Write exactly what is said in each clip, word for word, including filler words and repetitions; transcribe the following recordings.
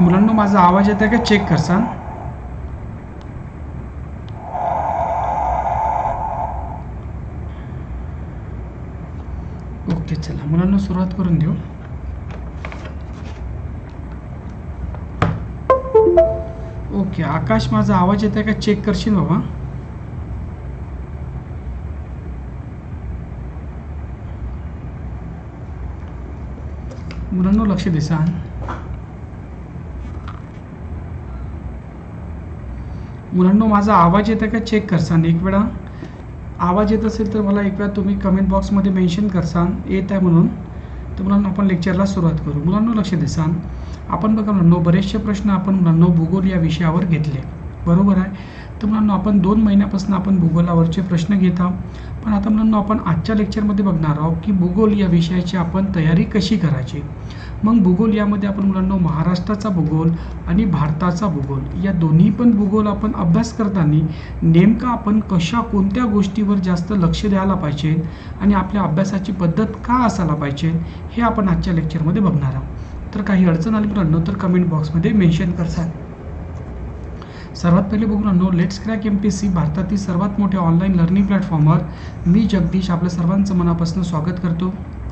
मुलांनो माझा आवाज येतोय का चेक करसान. ओके चला मुलांनो सुरुवात करून देऊ. ओके आकाश माझा आवाज येतोय का चेक करशील बाबा. मुलांनो लक्ष देसान. मुलांनो माझा आवाज येतोय का चेक करसान. एक वेळा आवाज येत असेल तर मला एक वेळा तुम्ही कमेंट बॉक्समध्ये मेन्शन करसान येत आहे म्हणून. तर मुलांनो आपण लेक्चरला सुरुवात करू. मुलांनो लक्ष देसान. आपण बघा मुलांनो बरेचसे प्रश्न आपण मुलांनो भूगोल या विषयावर घेतले बरोबर आहे. तर मुलांनो आपण दोन महिन्यापासून आपण भूगोलावरचे प्रश्न घेत आहोत. पण आता मुलांनो आपण आजच्या लेक्चरमध्ये बघणार आहोत की भूगोल या विषयाची आपण तयारी कशी करायची. मग भूगोल यामध्ये आपण मुलांनो महाराष्ट्राचा भूगोल आणि भारताचा भूगोल या दोन्ही पण भूगोल आपण अभ्यास करताना नेमका आपण कशा कोणत्या गोष्टीवर जास्त लक्ष द्यायला पाहिजे आणि आपल्या अभ्यासाची पद्धत का असायला पाहिजे हे आपण आजच्या लेक्चरमध्ये बघणार आहोत. तर काही अडचण आली मुलांनो तर कमेंट बॉक्समध्ये मेन्शन करसाल. सर्वात पहिले बघू मुलांनो let's crack M P S C भारतातील सर्वात मोठ्या ऑनलाईन लर्निंग प्लॅटफॉर्मवर मी जगदीश आपल्या सर्वांचं मनापासून स्वागत करतो.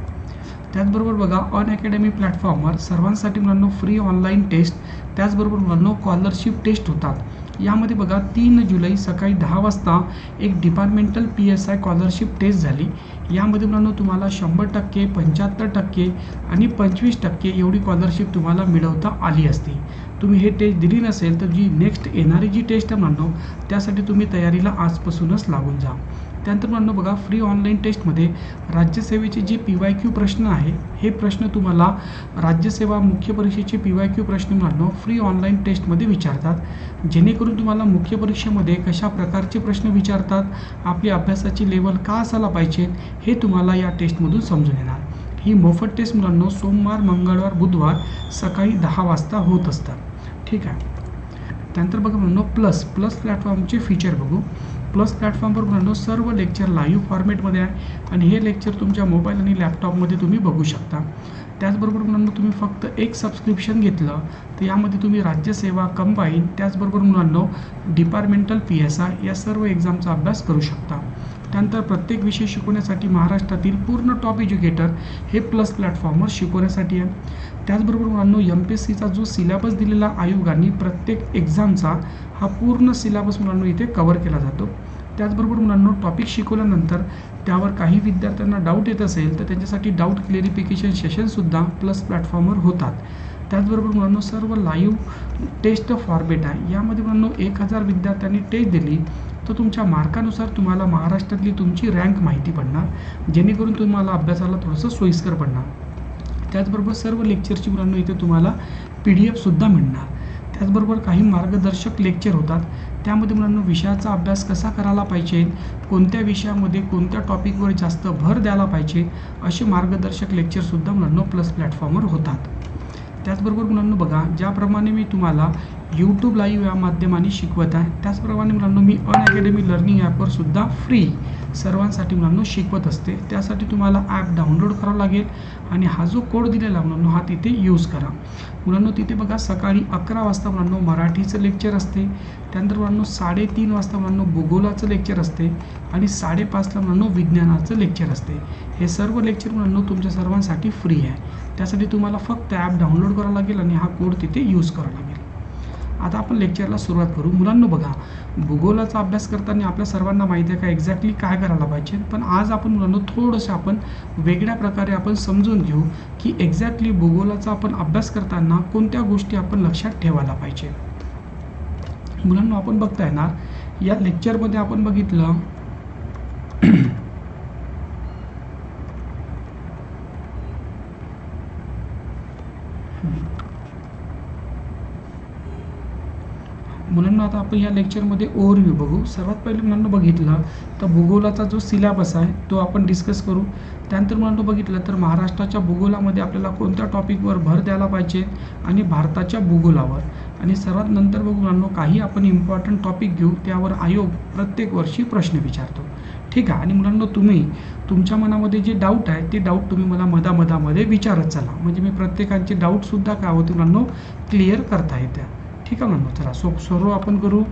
त्याचबरोबर बघा अन अकॅडमी प्लॅटफॉर्मवर सर्वांसाठी मुलांनो फ्री ऑनलाईन टेस्ट त्याचबरोबर मुलांनो स्कॉलरशिप टेस्ट होतात. यामध्ये बघा तीन जुलै सकाळी दहा वाजता एक departmental P S I scholarship test झाली. यामध्ये मुलांनो तुम्हाला शंभर टक्के पंच्याहत्तर टक्के आणि पंचवीस टक्के एवढी स्कॉलरशिप तुम्हाला मिळवता आली असती. तुम्ही हे टेस्ट दिली नसेल तर जी नेक्स्ट येणारी जी टेस्ट आहे मुलांनो त्यासाठी तुम्ही तयारीला आजपासूनच लागून जा. त्यानंतर मुलांनो बघा फ्री ऑनलाईन टेस्टमध्ये राज्यसेवेचे जे पी वाय क्यू प्रश्न आहे हे प्रश्न तुम्हाला राज्यसेवा मुख्य परीक्षेचे पी वाय क्यू प्रश्न मुलांनो फ्री ऑनलाईन टेस्टमध्ये विचारतात. जेणेकरून तुम्हाला मुख्य परीक्षेमध्ये कशा प्रकारचे प्रश्न विचारतात आपली अभ्यासाची लेवल का असायला पाहिजे हे तुम्हाला या टेस्टमधून समजून येणार. ही मोफत टेस्ट मुलांनो सोमवार मंगळवार बुधवार सकाळी दहा वाजता होत असतात. ठीक आहे. त्यानंतर बघा मुलांनो प्लस प्लस प्लॅटफॉर्मचे फीचर बघू. प्लस प्लॅटफॉर्मवर मुलांनो सर्व लेक्चर लाईव्ह फॉर्मॅटमध्ये आहे आणि हे लेक्चर तुमच्या मोबाईल आणि लॅपटॉपमध्ये तुम्ही बघू शकता. त्याचबरोबर मुलांनो तुम्ही फक्त एक सबस्क्रिप्शन घेतलं तर यामध्ये तुम्ही राज्यसेवा कंबाईन त्याचबरोबर मुलांनो डिपार्टमेंटल पी एस आय या सर्व एक्झामचा अभ्यास करू शकता. त्यानंतर प्रत्येक विषय शिकवण्यासाठी महाराष्ट्रातील पूर्ण टॉप एज्युकेटर हे प्लस प्लॅटफॉर्मवर शिकवण्यासाठी आहे. त्याचबरोबर मुलांनो एम पी एस सीचा जो सिलेबस दिलेला आयोगाने प्रत्येक एक्झामचा हा पूर्ण सिलेबस मुलांनो इथे कव्हर केला जातो. त्याचबरोबर मुलांनो टॉपिक शिकवल्यानंतर त्यावर काही विद्यार्थ्यांना डाऊट येत असेल तर त्यांच्यासाठी डाऊट क्लिअरिफिकेशन सेशनसुद्धा प्लस प्लॅटफॉर्मवर होतात. त्याचबरोबर मुलांनो सर्व लाईव्ह टेस्ट फॉर्मेट आहे. यामध्ये मुलांनो एक हजार विद्यार्थ्यांनी टेस्ट दिली तर तुमच्या मार्कानुसार तुम्हाला महाराष्ट्रातली तुमची रँक माहिती पडणार जेणेकरून तुम्हाला अभ्यासाला थोडंसं सोयीस्कर पडणार. त्याचबरोबर सर्व लेक्चरची मुलांनो इथे तुम्हाला पी डी एफसुद्धा मिळणार. त्याचबरोबर काही मार्गदर्शक लेक्चर होतात. त्यामध्ये मुलांनो विषयाचा अभ्यास कसा करायला पाहिजे कोणत्या विषयामध्ये कोणत्या टॉपिकवर जास्त भर द्यायला पाहिजे असे मार्गदर्शक लेक्चरसुद्धा मुलांनो प्लस प्लॅटफॉर्मवर होतात. त्याचबरोबर मुलांनो बघा ज्याप्रमाणे मी तुम्हाला यूट्यूब लाईव्ह या माध्यमाने शिकवत आहे त्याचप्रमाणे मुलांनो मी अन अकॅडमी लर्निंग ॲपवर सुद्धा फ्री सर्वांसाठी मुलांनो शिकवत असते. त्यासाठी तुम्हाला ॲप डाउनलोड करावं लागेल आणि हा जो कोड दिलेला मुलांनो हा तिथे यूज करा. मुलांनो तिथे बघा सकाळी अकरा वाजता मुलांनो मराठीचं लेक्चर असते. त्यानंतर मुलांनो साडेतीन वाजता मुलांनो भूगोलाचं लेक्चर असते आणि साडेपाचला मुलांनो विज्ञानाचं लेक्चर असते. हे सर्व लेक्चर मुलांनो तुमच्या सर्वांसाठी फ्री आहे. त्यासाठी तुम्हाला फक्त ॲप डाउनलोड करावं लागेल आणि हा कोड तिथे यूज करावा लागेल. आता आपण लेक्चरला सुरुवात करू. मुलांनो बघा भूगोलाचा अभ्यास करताना आपल्या सर्वांना माहिती आहे का एक्झॅक्टली काय करायला पाहिजे. पण आज आपण मुलांनो थोडंसं आपण वेगळ्या प्रकारे आपण समजून घेऊ की एक्झॅक्टली भूगोलाचा आपण अभ्यास करताना कोणत्या गोष्टी आपण लक्षात ठेवायला पाहिजे. मुलांनो आपण बघता येणार या लेक्चरमध्ये आपण बघितलं मुलांना आता आपण या लेक्चरमध्ये ओव्हरव्ह्यू बघू. सर्वात पहिले मुलांना बघितलं तर भूगोलाचा जो सिलेबस आहे तो आपण डिस्कस करू. त्यानंतर मुलांना बघितलं तर महाराष्ट्राच्या भूगोलामध्ये आपल्याला कोणत्या टॉपिकवर भर द्यायला पाहिजे आणि भारताच्या भूगोलावर आणि सर्वात नंतर बघू मुलांना काही आपण इम्पॉर्टंट टॉपिक घेऊ त्यावर आयोग प्रत्येक वर्षी प्रश्न विचारतो. ठीक आहे. आणि मुलांना तुम्ही तुमच्या मनामध्ये जे डाऊट आहे ते डाऊट तुम्ही मला मधामधामध्ये विचारत चला, म्हणजे मी प्रत्येकाचे डाऊटसुद्धा काय होते मुलांना क्लिअर करता येत्या. ठीक आहे मुलांना. चला सो सर्व आपण करू.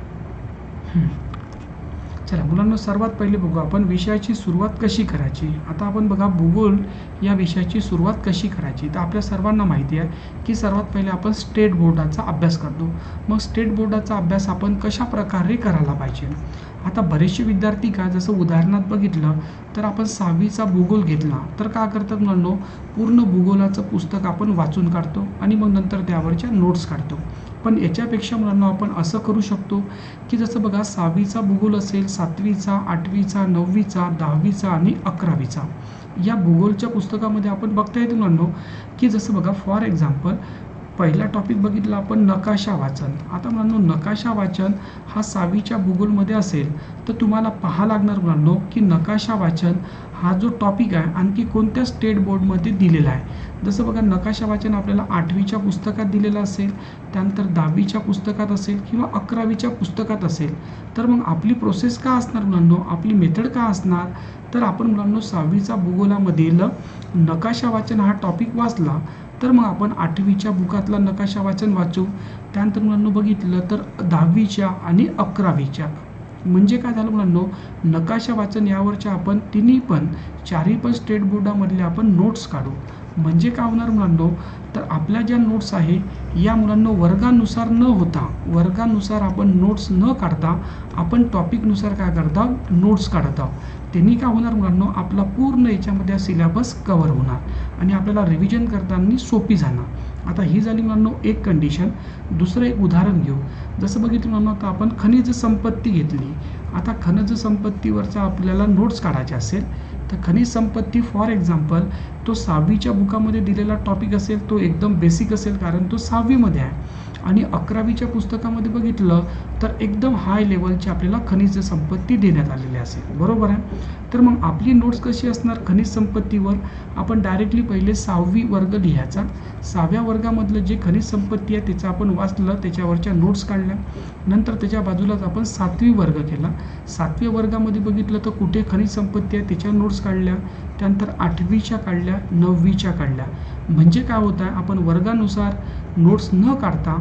चला मुलांना सर्वात पहिले बघू आपण विषयाची सुरुवात कशी करायची. आता आपण बघा भूगोल या विषयाची सुरुवात कशी करायची. तर आपल्या सर्वांना माहिती आहे की सर्वात पहिले आपण स्टेट बोर्डाचा अभ्यास करतो. मग स्टेट बोर्डाचा अभ्यास आपण कशा प्रकारे करायला पाहिजे. आता बरेचसे विद्यार्थी का जसं उदाहरणात बघितलं तर आपण सहावीचा भूगोल घेतला तर काय करतात मुलांनो, पूर्ण भूगोलाचं पुस्तक आपण वाचून काढतो आणि मग नंतर त्यावरच्या नोट्स काढतो. पण याच्यापेक्षा मुलांना आपण असं करू शकतो की जसं बघा सहावीचा भूगोल असेल, सातवीचा, आठवीचा, नववीचा, दहावीचा आणि अकरावीचा या भूगोलच्या पुस्तकामध्ये आपण बघता येते मुलांनो की जसं बघा फॉर एक्झाम्पल पहिला टॉपिक बघितला आपण नकाशा वाचन. आता मुलांनो नकाशा वाचन हा सहावीच्या भूगोलमध्ये असेल तर तुम्हाला पाहा लागणार मुलांनो की नकाशा वाचन हा जो टॉपिक आहे आणखी कोणत्या स्टेट बोर्डमध्ये दिलेला आहे. जसं बघा नकाशा वाचन आपल्याला आठवीच्या पुस्तकात दिलेलं असेल, त्यानंतर दहावीच्या पुस्तकात असेल किंवा अकरावीच्या पुस्तकात असेल. तर मग आपली प्रोसेस का असणार मुलांनो, आपली मेथड का असणार, तर आपण मुलांनो सहावीचा भूगोलामधील नकाशा वाचन हा टॉपिक वाचला तर मग आपण आठवीच्या बुकातला नकाशा वाचन वाचू. त्यानंतर मुलांनो बघितलं तर दहावीच्या आणि अकरावीच्या म्हणजे काय झालं मुलांनो, नकाशा वाचन यावरच्या आपण तिन्ही पण चारही पण स्टेट बोर्डामधले आपण नोट्स काढू. म्हणजे काय होणार मुलांनो, तर आपल्या ज्या नोट्स आहे या मुलांनो वर्गानुसार न होता वर्गानुसार आपण नोट्स न काढता आपण टॉपिकनुसार काय करता नोट्स काढत आहोत. त्यांनी काय होणार मुलांनो, आपला पूर्ण याच्यामध्ये सिलेबस कव्हर होणार आणि आपल्याला रिव्हिजन करताना सोपी जाणार. आता ही झाली मुलांनो एक कंडिशन. दुसरं एक उदाहरण घेऊ. जसं बघितलं मुलांनो आता आपण खनिज संपत्ती घेतली. आता खनिज संपत्तीवरचा आपल्याला नोट्स काढायचे असेल तर खनिज संपत्ती फॉर एक्झाम्पल तो सहावीच्या बुकामध्ये दिलेला टॉपिक असेल, तो एकदम बेसिक असेल कारण तो सहावीमध्ये आहे. आणि अकरावीच्या पुस्तकामध्ये बघितलं तर एकदम हाय लेवलची आपल्याला खनिज संपत्ती देण्यात आलेली असेल. बरोबर आहे. तर मग आपली नोट्स कशी असणार, खनिज संपत्तीवर आपण डायरेक्टली पहिले सहावी वर्ग लिहायचा. सहाव्या वर्गामधलं जे खनिज संपत्ती आहे त्याचं आपण वाचलं, त्याच्यावरच्या नोट्स काढल्या. नंतर त्याच्या बाजूलाच आपण सातवी वर्ग केला. सातव्या वर्गामध्ये बघितलं तर कुठे खनिज संपत्ती आहे त्याच्या नोट्स काढल्या. त्यानंतर आठवीच्या काढल्या, नववीच्या काढल्या. म्हणजे काय होत आहे, आपण वर्गानुसार नोट्स न काढता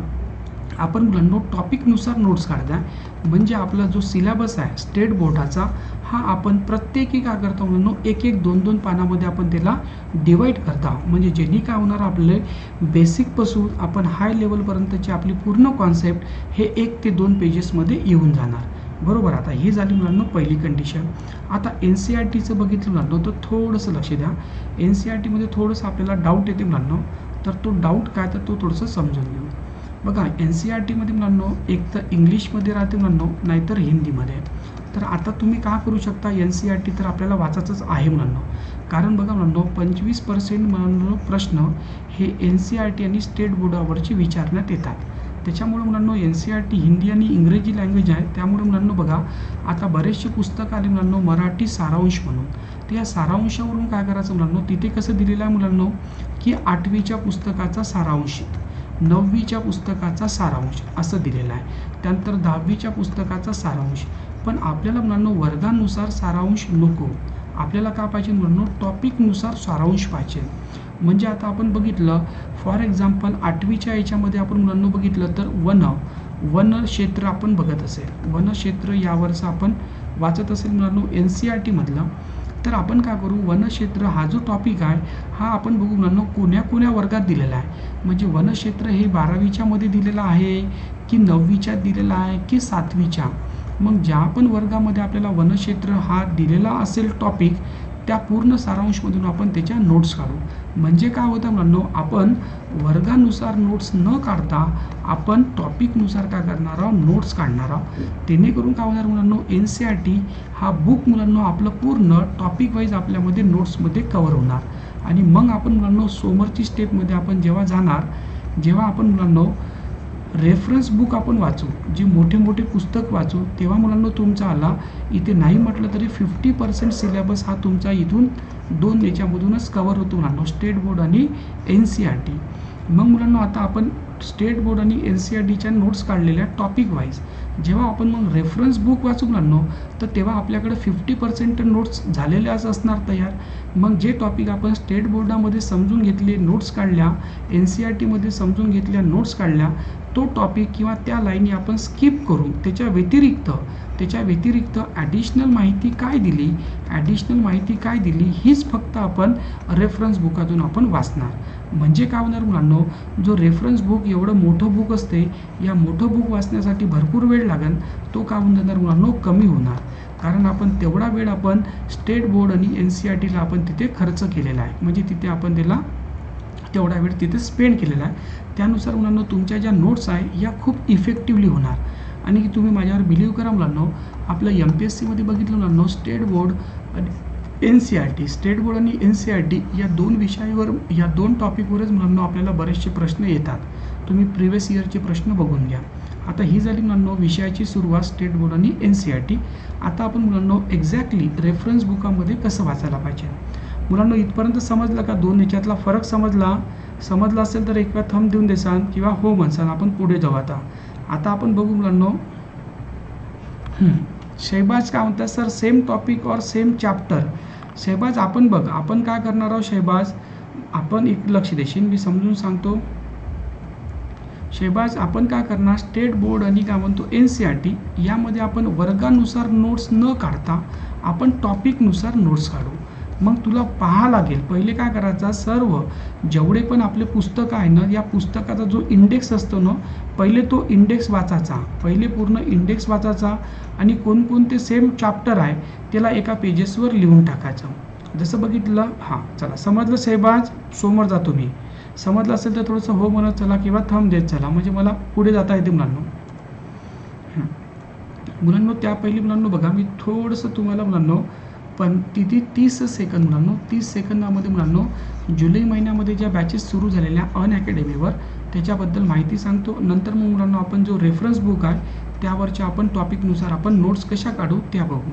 आपण मुलांनो टॉपिकनुसार नोट्स काढता. म्हणजे आपला जो सिलेबस आहे स्टेट बोर्डाचा हा आपण प्रत्येकी काय करतो मुलांनो एक एक दोन दोन पानामध्ये आपण त्याला डिवाईड करता. म्हणजे जेणे काय होणार आपले बेसिकपासून आपण हाय लेवलपर्यंतची आपली पूर्ण कॉन्सेप्ट हे एक ते दोन पेजेसमध्ये येऊन जाणार. बरोबर. आता ही झाली मुलांनो पहिली कंडिशन. आता एन सी आर टीचं बघितलं मुलांनो तर थोडंसं लक्ष द्या. एन सी आर टीमध्ये थोडंसं आपल्याला डाऊट येते मुलांनो, तर तो डाऊट काय तर तो थोडंसं समजून घेऊ. बघा एन सी आर टीमध्ये मुलांनो एक तर इंग्लिशमध्ये राहते मुलांनो नाहीतर हिंदीमध्ये. तर आता तुम्ही का करू शकता, एन सी आर टी तर आपल्याला वाचायचंच आहे मुलांनो. कारण बघा मुलांनो पंचवीस पर्सेंट मुलांनो प्रश्न हे एन सी आर टी आणि स्टेट बोर्डावरची विचारण्यात येतात. त्याच्यामुळे मुलांनो N C R T Hindi आणि इंग्रजी लँग्वेज आहे. त्यामुळे मुलांनो बघा आता बरेचसे पुस्तक आले मुलांनो मराठी सारांश म्हणून. तर या सारांशावरून काय करायचं मुलांनो, तिथे कसं दिलेलं आहे मुलांनो की आठवीच्या पुस्तकाचा सारांश, नववीच्या पुस्तकाचा सारांश असं दिलेलं आहे. त्यानंतर दहावीच्या पुस्तकाचा सारांश. पण आपल्याला मुलांनो वर्गानुसार सारांश नको, आपल्याला काय पाहिजे मुलांनो टॉपिकनुसार सारांश पाहिजे. म्हणजे आता आपण बघितलं फॉर एक्झाम्पल आठवीच्या याच्यामध्ये आपण मुलांनो बघितलं तर वन वन क्षेत्र आपण बघत असेल, वन क्षेत्र यावरचं आपण वाचत असेल मुलांनो एन सी आर टीमधलं. तर आपण काय करू, वनक्षेत्र हा जो टॉपिक आहे हा आपण बघू मुलांनो कोण्या कोण्या वर्गात दिलेला आहे. म्हणजे वनक्षेत्र हे बारावीच्या मध्ये दिलेलं आहे की नववीच्या दिलेला आहे की सातवीच्या. मग ज्या पण वर्गामध्ये आपल्याला वनक्षेत्र हा दिलेला असेल टॉपिक त्या पूर्ण सारांशमधून आपण त्याच्या नोट्स काढू. म्हणजे काय होतं मुलांनो, आपण वर्गानुसार नोट्स न काढता आपण टॉपिकनुसार काय करणार आहोत नोट्स काढणार आहोत. जेणेकरून काय होणार मुलांनो एन सी आर टी हा बुक मुलांनो आपलं पूर्ण टॉपिक वाईज आपल्यामध्ये नोट्समध्ये कव्हर होणार. आणि मग आपण मुलांनो समोरची स्टेपमध्ये आपण जेव्हा जाणार, जेव्हा आपण मुलांनो रेफरन्स बुक आपण वाचू, जे मोठे मोठे पुस्तक वाचू, तेव्हा मुलांनो तुमचा आला इथे नाही म्हटलं तरी फिफ्टी पर्सेंट सिलेबस हा तुमचा इथून दोन याच्यामधूनच कव्हर होतो मुलांनो, स्टेट बोर्ड आणि एन सी आर टी. मग मुलांना आता आपण स्टेट बोर्ड आणि एन सी आर टीच्या नोट्स काढलेल्या टॉपिक वाईज जेव्हा आपण मग रेफरन्स बुक वाचू मुलांनो, तर तेव्हा आपल्याकडे फिफ्टी पर्सेंट नोट्स झालेल्याच असणार तयार. मग जे टॉपिक आपण स्टेट बोर्डामध्ये समजून घेतले, नोट्स काढल्या, एन सी आर टीमध्ये समजून घेतल्या, नोट्स काढल्या, तो टॉपिक किंवा त्या लाईनी आपण स्किप करून त्याच्या व्यतिरिक्त त्याच्या व्यतिरिक्त ॲडिशनल माहिती काय दिली ॲडिशनल माहिती काय दिली हीच फक्त आपण रेफरन्स बुकातून आपण वाचणार. म्हणजे काय होणार मुलांनो, जो रेफरन्स बुक एवढं मोठं बुक असते, या मोठं बुक वाचण्यासाठी भरपूर वेळ लागेल, तो काय होऊन जाणार मुलांनो, कमी होणार. कारण आपण तेवढा वेळ आपण स्टेट बोर्ड आणि एन सी आर टीला आपण तिथे खर्च केलेला आहे, म्हणजे तिथे आपण त्याला तेवढा वेळ तिथे स्पेंड केलेला आहे. त्यानुसार मुलांनो तुमच्या ज्या नोट्स आहे या खूप इफेक्टिव्हली होणार. आणि तुम्ही माझ्यावर बिलीव्ह करा मुलांनो, आपलं एम पी एस सीमध्ये बघितलं मुलांनो, स्टेट बोर्ड आणि N C R T state board आणि एन सी आर टी या दोन विषयावर या दोन टॉपिकवरच मुलांनो आपल्याला बरेचसे प्रश्न येतात. तुम्ही प्रिव्हियस इयरचे प्रश्न बघून घ्या. आता ही झाली मुलांनो विषयाची सुरुवात स्टेट बोर्ड आणि एन सी आर टी. आता आपण मुलांनो एक्झॅक्टली रेफरन्स बुकामध्ये कसं वाचायला पाहिजे. मुलांनो इथपर्यंत समजलं का? दोन याच्यातला फरक समजला समजला असेल तर एक वेळा थंब देऊन देसान किंवा हो म्हणसान. आपण पुढे जाऊ. आता आता आपण बघू मुलांनो, शहबाज काय म्हणतात सर, सेम टॉपिक और सेम चॅप्टर. शहबाज आपण बघ, आपण काय करणार आहोत शहबाज, आपण एक लक्ष देशील, मी समजून सांगतो. शहबाज आपण काय करणार, स्टेट बोर्ड आणि काय म्हणतो एन सी आर टी यामध्ये आपण वर्गानुसार नोट्स न काढता आपण टॉपिकनुसार नोट्स काढू. मग तुला पाहा लागेल पहिले काय करायचा, सर्व जेवढे पण आपले पुस्तकं आहे ना, या पुस्तकाचा जो इंडेक्स असतो ना, पहिले तो इंडेक्स वाचायचा, पहिले पूर्ण इंडेक्स वाचायचा आणि कोणकोणते सेम चॅप्टर आहे त्याला एका पेजेसवर लिहून टाकायचं. जसं बघितलं, हां चला समजलं शहबाज, समोर जातो मी. समजलं असेल तर थोडंसं हो म्हणत चला किंवा थंब देत चला, म्हणजे मला पुढे जाता येते मुलांनो. मुलांनो त्या पहिली मुलांनो बघा, मी थोडंसं तुम्हाला मुलांनो पण तिथे तीस सेकंद मुलांनो तीस सेकंदामध्ये मुलांनो जुलै महिन्यामध्ये ज्या बॅचेस सुरू झालेल्या अन अकॅडमीवर त्याच्याबद्दल माहिती सांगतो. नंतर मग मुलांनो आपण जो रेफरन्स बुक आहे त्यावरच्या आपण टॉपिकनुसार आपण नोट्स कशा काढू त्या बघू.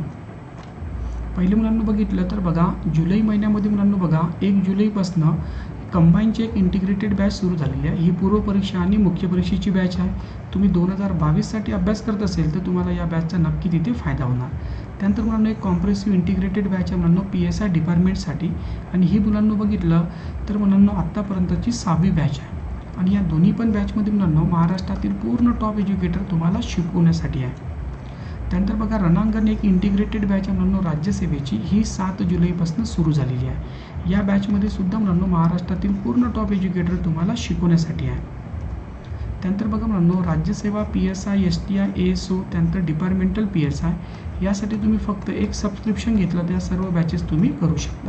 पहिले मुलांनो बघितलं तर बघा, जुलै महिन्यामध्ये मुलांनो बघा एक जुलैपासून कंबाईनची एक इंटिग्रेटेड बॅच सुरू झालेली आहे. ही पूर्व परीक्षा आणि मुख्य परीक्षेची बॅच आहे. तुम्ही दोन हजार बावीससाठी अभ्यास करत असेल तर तुम्हाला या बॅचचा नक्की तिथे फायदा होणार. त्यानंतर मुलांना एक कॉम्प्रेसिव्ह इंटिग्रेटेड बॅच आहे मुलांनो पी एस आय डिपार्टमेंटसाठी, आणि ही मुलांनो बघितलं तर मुलांनो आत्तापर्यंतची सहावी बॅच आहे. आणि या दोन्ही पण बॅचमध्ये मुलांनो महाराष्ट्रातील पूर्ण टॉप एज्युकेटर तुम्हाला शिकवण्यासाठी आहे. त्यानंतर बघा रणांगण एक इंटिग्रेटेड बॅच आहे मुलांनो राज्यसेवेची, ही सात जुलैपासून सुरू झालेली आहे. या बॅचमध्ये सुद्धा मुलांनो महाराष्ट्रातील पूर्ण टॉप एज्युकेटर तुम्हाला शिकवण्यासाठी आहे. त्यानंतर बघा मुलांनो राज्यसेवा P S I, S T I, A S O, त्यानंतर डिपार्टमेंटल पी एस आय यासाठी तुम्ही फक्त एक सबस्क्रिप्शन घेतलं त्या सर्व बॅचेस तुम्ही करू शकता.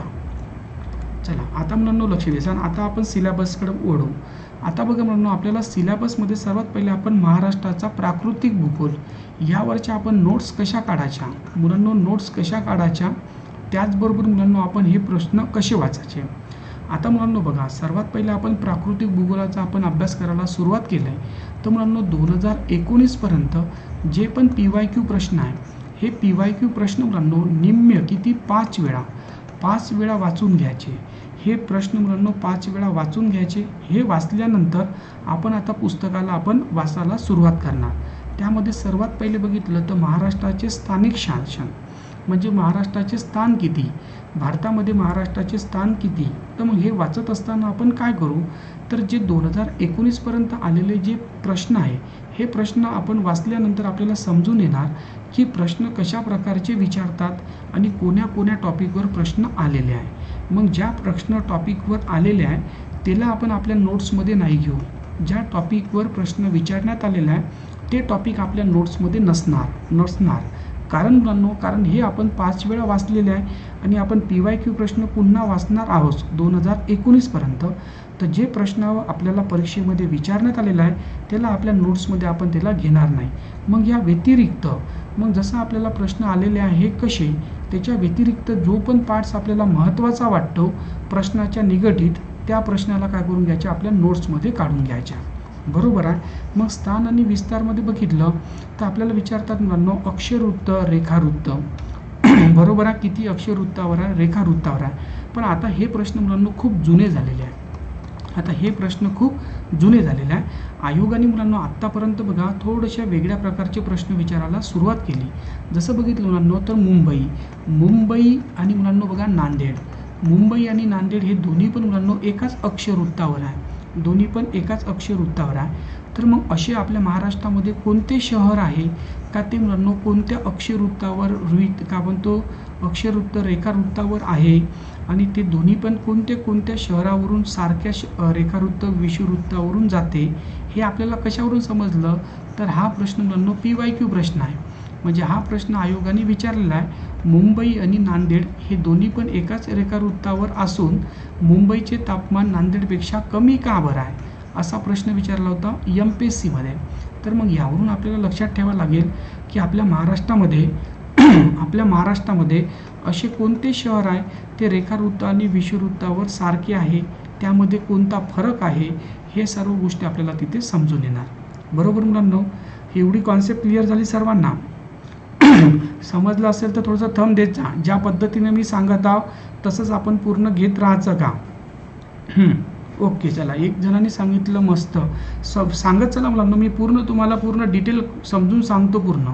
चला आता मुलांनो लक्ष द्या. आता आपण सिलेबसकडे ओढू. आता बघा मुलांनो आपल्याला सिलेबसमध्ये सर्वात पहिले आपण महाराष्ट्राचा प्राकृतिक भूगोल यावरच्या आपण नोट्स कशा काढायच्या मुलांनो नोट्स कशा काढायच्या त्याचबरोबर मुलांनो आपण हे प्रश्न कसे वाचायचे. आता मुलांनो बघा सर्वात पहिले आपण प्राकृतिक भूगोलाचा आपण अभ्यास करायला सुरुवात केलं आहे. तर मुलांनो दोन हजार एकोणीसपर्यंत जे पण पी वाय क्यू प्रश्न आहे हे पी वाय क्यू प्रश्न मुलांनो निम्य किती पाच वेळा पाच वेळा वाचून घ्यायचे. हे प्रश्न मुलांनो पाच वेळा वाचून घ्यायचे. हे वाचल्यानंतर आपण आता पुस्तकाला आपण वाचायला सुरुवात करणार. त्यामध्ये सर्वात पहिले बघितलं तर महाराष्ट्राचे स्थानिक शासन म्हणजे महाराष्ट्राचे स्थान किती, भारतामध्ये महाराष्ट्राचे स्थान किती. तर मग हे वाचत असताना आपण काय करू तर जे दोन हजार एकोणीसपर्यंत आलेले जे प्रश्न आहे हे प्रश्न आपण वाचल्यानंतर आपल्याला समजून येणार की प्रश्न कशा प्रकारचे विचारतात आणि कोण्या कोण्या टॉपिकवर प्रश्न आलेले आहे. मग ज्या प्रश्न टॉपिकवर आलेले आहे त्याला आपण आपल्या नोट्समध्ये नाही घेऊ. ज्या टॉपिकवर प्रश्न विचारण्यात आलेला आहे ते टॉपिक आपल्या नोट्समध्ये नसणार नसणार कारण मुलांनो कारण हे आपण पाच वेळा वाचलेले आहे आणि आपण पी वाय क्यू प्रश्न पुन्हा वाचणार आहोत दोन हजार एकोणीसपर्यंत. तर जे प्रश्न आपल्याला परीक्षेमध्ये विचारण्यात आलेला आहे त्याला आपल्या नोट्समध्ये आपण त्याला घेणार नाही. मग या व्यतिरिक्त मग जसं आपल्याला प्रश्न आलेले आहे हे कसे त्याच्या व्यतिरिक्त जो पण पार्ट्स आपल्याला महत्त्वाचा वाटतो प्रश्नाच्या निगडीत त्या प्रश्नाला काय करून घ्यायच्या आपल्या नोट्समध्ये काढून घ्यायच्या. बरोबर आहे. मग स्थान आणि विस्तारमध्ये बघितलं तर आपल्याला विचारतात मुलांनो अक्षरवृत्त रेखावृत्त बरोबर आहे. किती अक्षरवृत्तावर आहे रेखावृत्तावर आहे. पण आता हे प्रश्न मुलांनो खूप जुने झालेले आहे. आता हे प्रश्न खूप जुने झालेले आहे. आयोगाने मुलांना आत्तापर्यंत बघा थोड्याशा वेगळ्या प्रकारचे प्रश्न विचारायला सुरुवात केली. जसं बघितलं मुलांना तर मुंबई मुंबई आणि मुलांना बघा नांदेड. मुंबई आणि नांदेड हे दोन्ही पण मुलांना एकाच अक्षरवृत्तावर आहे. दोन्ही पण एकाच अक्षरवृत्तावर आहे. तर मग असे आपल्या महाराष्ट्रामध्ये कोणते शहर आहे का ते मुलांना कोणत्या अक्षरवृत्तावर रुईत का म्हणतो अक्षरवृत्त रेखावृत्तावर आहे आणि ते दोन्ही पण कोणत्या कोणत्या शहरावरून सारख्या श रेखावृत्त विषुववृत्तावरून जाते हे आपल्याला कशावरून समजलं तर हा प्रश्न मुलांना पी वाय क्यू प्रश्न आहे. म्हणजे हा प्रश्न आयोगाने विचारलेला आहे. मुंबई आणि नांदेड हे दोन्ही पण एकाच रेखावृत्तावर असून मुंबईचे तापमान नांदेडपेक्षा कमी का बरं आहे असा प्रश्न विचारला होता एम पी एस सीमध्ये. तर मग यावरून आपल्याला लक्षात ठेवावं लागेल की आपल्या महाराष्ट्रामध्ये आपल्या महाराष्ट्रामध्ये असे कोणते शहर आहे ते रेखावृत्त आणि विषुववृत्तावर सारखे आहे त्यामध्ये कोणता फरक आहे हे सर्व गोष्टी आपल्याला तिथे समजून येणार. बरोबर मुलांनो, एवढी कॉन्सेप्ट क्लिअर झाली सर्वांना. समजलं असेल तर थोडंसं थंब देत जा. ज्या पद्धतीने मी सांगत आहो तसंच आपण पूर्ण घेत राहायचं का. ओके चला, एक जणांनी सांगितलं मस्त सब सांगत चला मुलांना मी पूर्ण तुम्हाला पूर्ण डिटेल समजून सांगतो पूर्ण.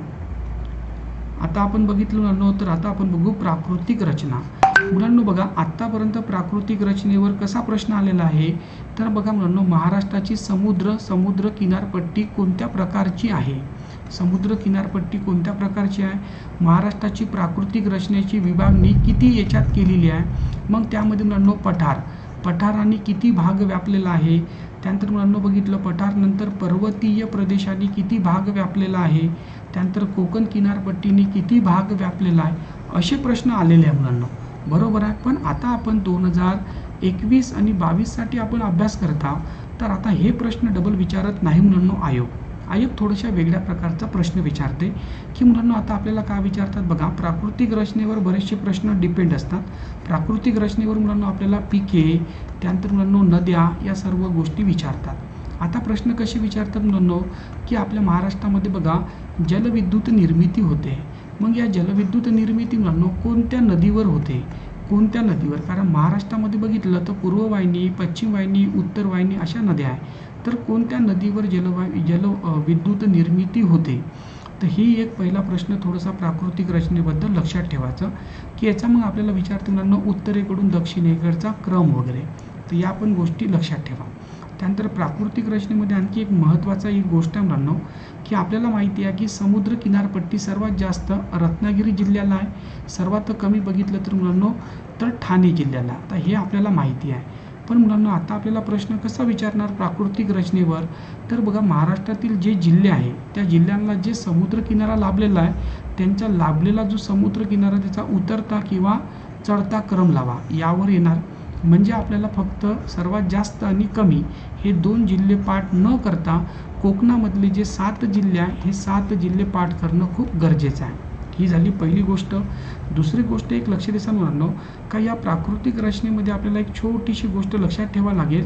आता आपण बघितलं मुलांनो तर आता आपण बघू प्राकृतिक रचना. मुलांनो बघा आत्तापर्यंत प्राकृतिक रचनेवर कसा प्रश्न आलेला आहे तर बघा मुलांनो महाराष्ट्राची समुद्र समुद्र किनारपट्टी कोणत्या प्रकारची आहे. समुद्र किनारपट्टी कोणत्या प्रकारची आहे. महाराष्ट्राची प्राकृतिक रचनेची विभागणी किती याच्यात केलेली आहे. मग त्यामध्ये मुलांनो पठार पठारांनी किती भाग व्यापलेला आहे. त्यानंतर मुलांनो बघितलं पठारनंतर पर्वतीय प्रदेशांनी किती भाग व्यापलेला आहे. त्यानंतर कोकण किनारपट्टीने किती भाग व्यापलेला आहे. असे प्रश्न आलेले आहे मुलांनो. बरोबर आहे. पण आता आपण दोन हजार एकवीस आणि बावीससाठी आपण अभ्यास करत आहोत तर आता हे प्रश्न डबल विचारत नाही मुलांनो आयोग. आयोग थोड्याशा वेगळ्या प्रकारचा प्रश्न विचारते की मुलांना आता आपल्याला काय विचारतात बघा प्राकृतिक रचनेवर बरेचसे प्रश्न डिपेंड असतात. प्राकृतिक रचनेवर मुलांना आपल्याला पिके त्यानंतर मुलांना नद्या या सर्व गोष्टी विचारतात. आता प्रश्न कसे विचारतात मुलांना की आपल्या महाराष्ट्रामध्ये बघा जलविद्युत निर्मिती होते. मग या जलविद्युत निर्मिती मुलांना कोणत्या नदीवर होते कोणत्या नदीवर. कारण महाराष्ट्रामध्ये बघितलं तर पूर्व वाहिनी पश्चिम वाहिनी उत्तर वाहिनी अशा नद्या आहे. तर कोणत्या नदीवर जलवायू जल विद्युत निर्मिती होते. तर ही एक पहिला प्रश्न थोडासा प्राकृतिक रचनेबद्दल लक्षात ठेवायचं की याचा मग आपल्याला विचारते मुलांना उत्तरेकडून दक्षिणेकडचा क्रम वगैरे. तर या पण गोष्टी लक्षात ठेवा. त्यानंतर प्राकृतिक रचनेमध्ये आणखी एक महत्त्वाचा एक गोष्ट आहे मुलांना की आपल्याला माहिती आहे की समुद्र किनारपट्टी सर्वात जास्त रत्नागिरी जिल्ह्याला आहे. सर्वात कमी बघितलं तर मुलांना तर ठाणे जिल्ह्याला. तर हे आपल्याला माहिती आहे. पण मुलांना आता आपल्याला प्रश्न कसा विचारणार प्राकृतिक रचनेवर तर बघा महाराष्ट्रातील जे जिल्हे आहे त्या जिल्ह्यांना जे समुद्र किनारा लाभलेला आहे त्यांचा लाभलेला जो समुद्र किनारा त्याचा उतरता किंवा चढता क्रम लावा यावर येणार. म्हणजे आपल्याला फक्त सर्वात जास्त आणि कमी हे दोन जिल्हे पाठ न करता कोकणामधले जे सात जिल्हे आहे हे सात जिल्हे पाठ करणं खूप गरजेचं आहे. ही झाली पहिली गोष्ट. दुसरी गोष्ट एक लक्ष द्यायचं मुलांनो का या प्राकृतिक रचनेमध्ये आपल्याला एक छोटीशी गोष्ट लक्षात ठेवावी लागेल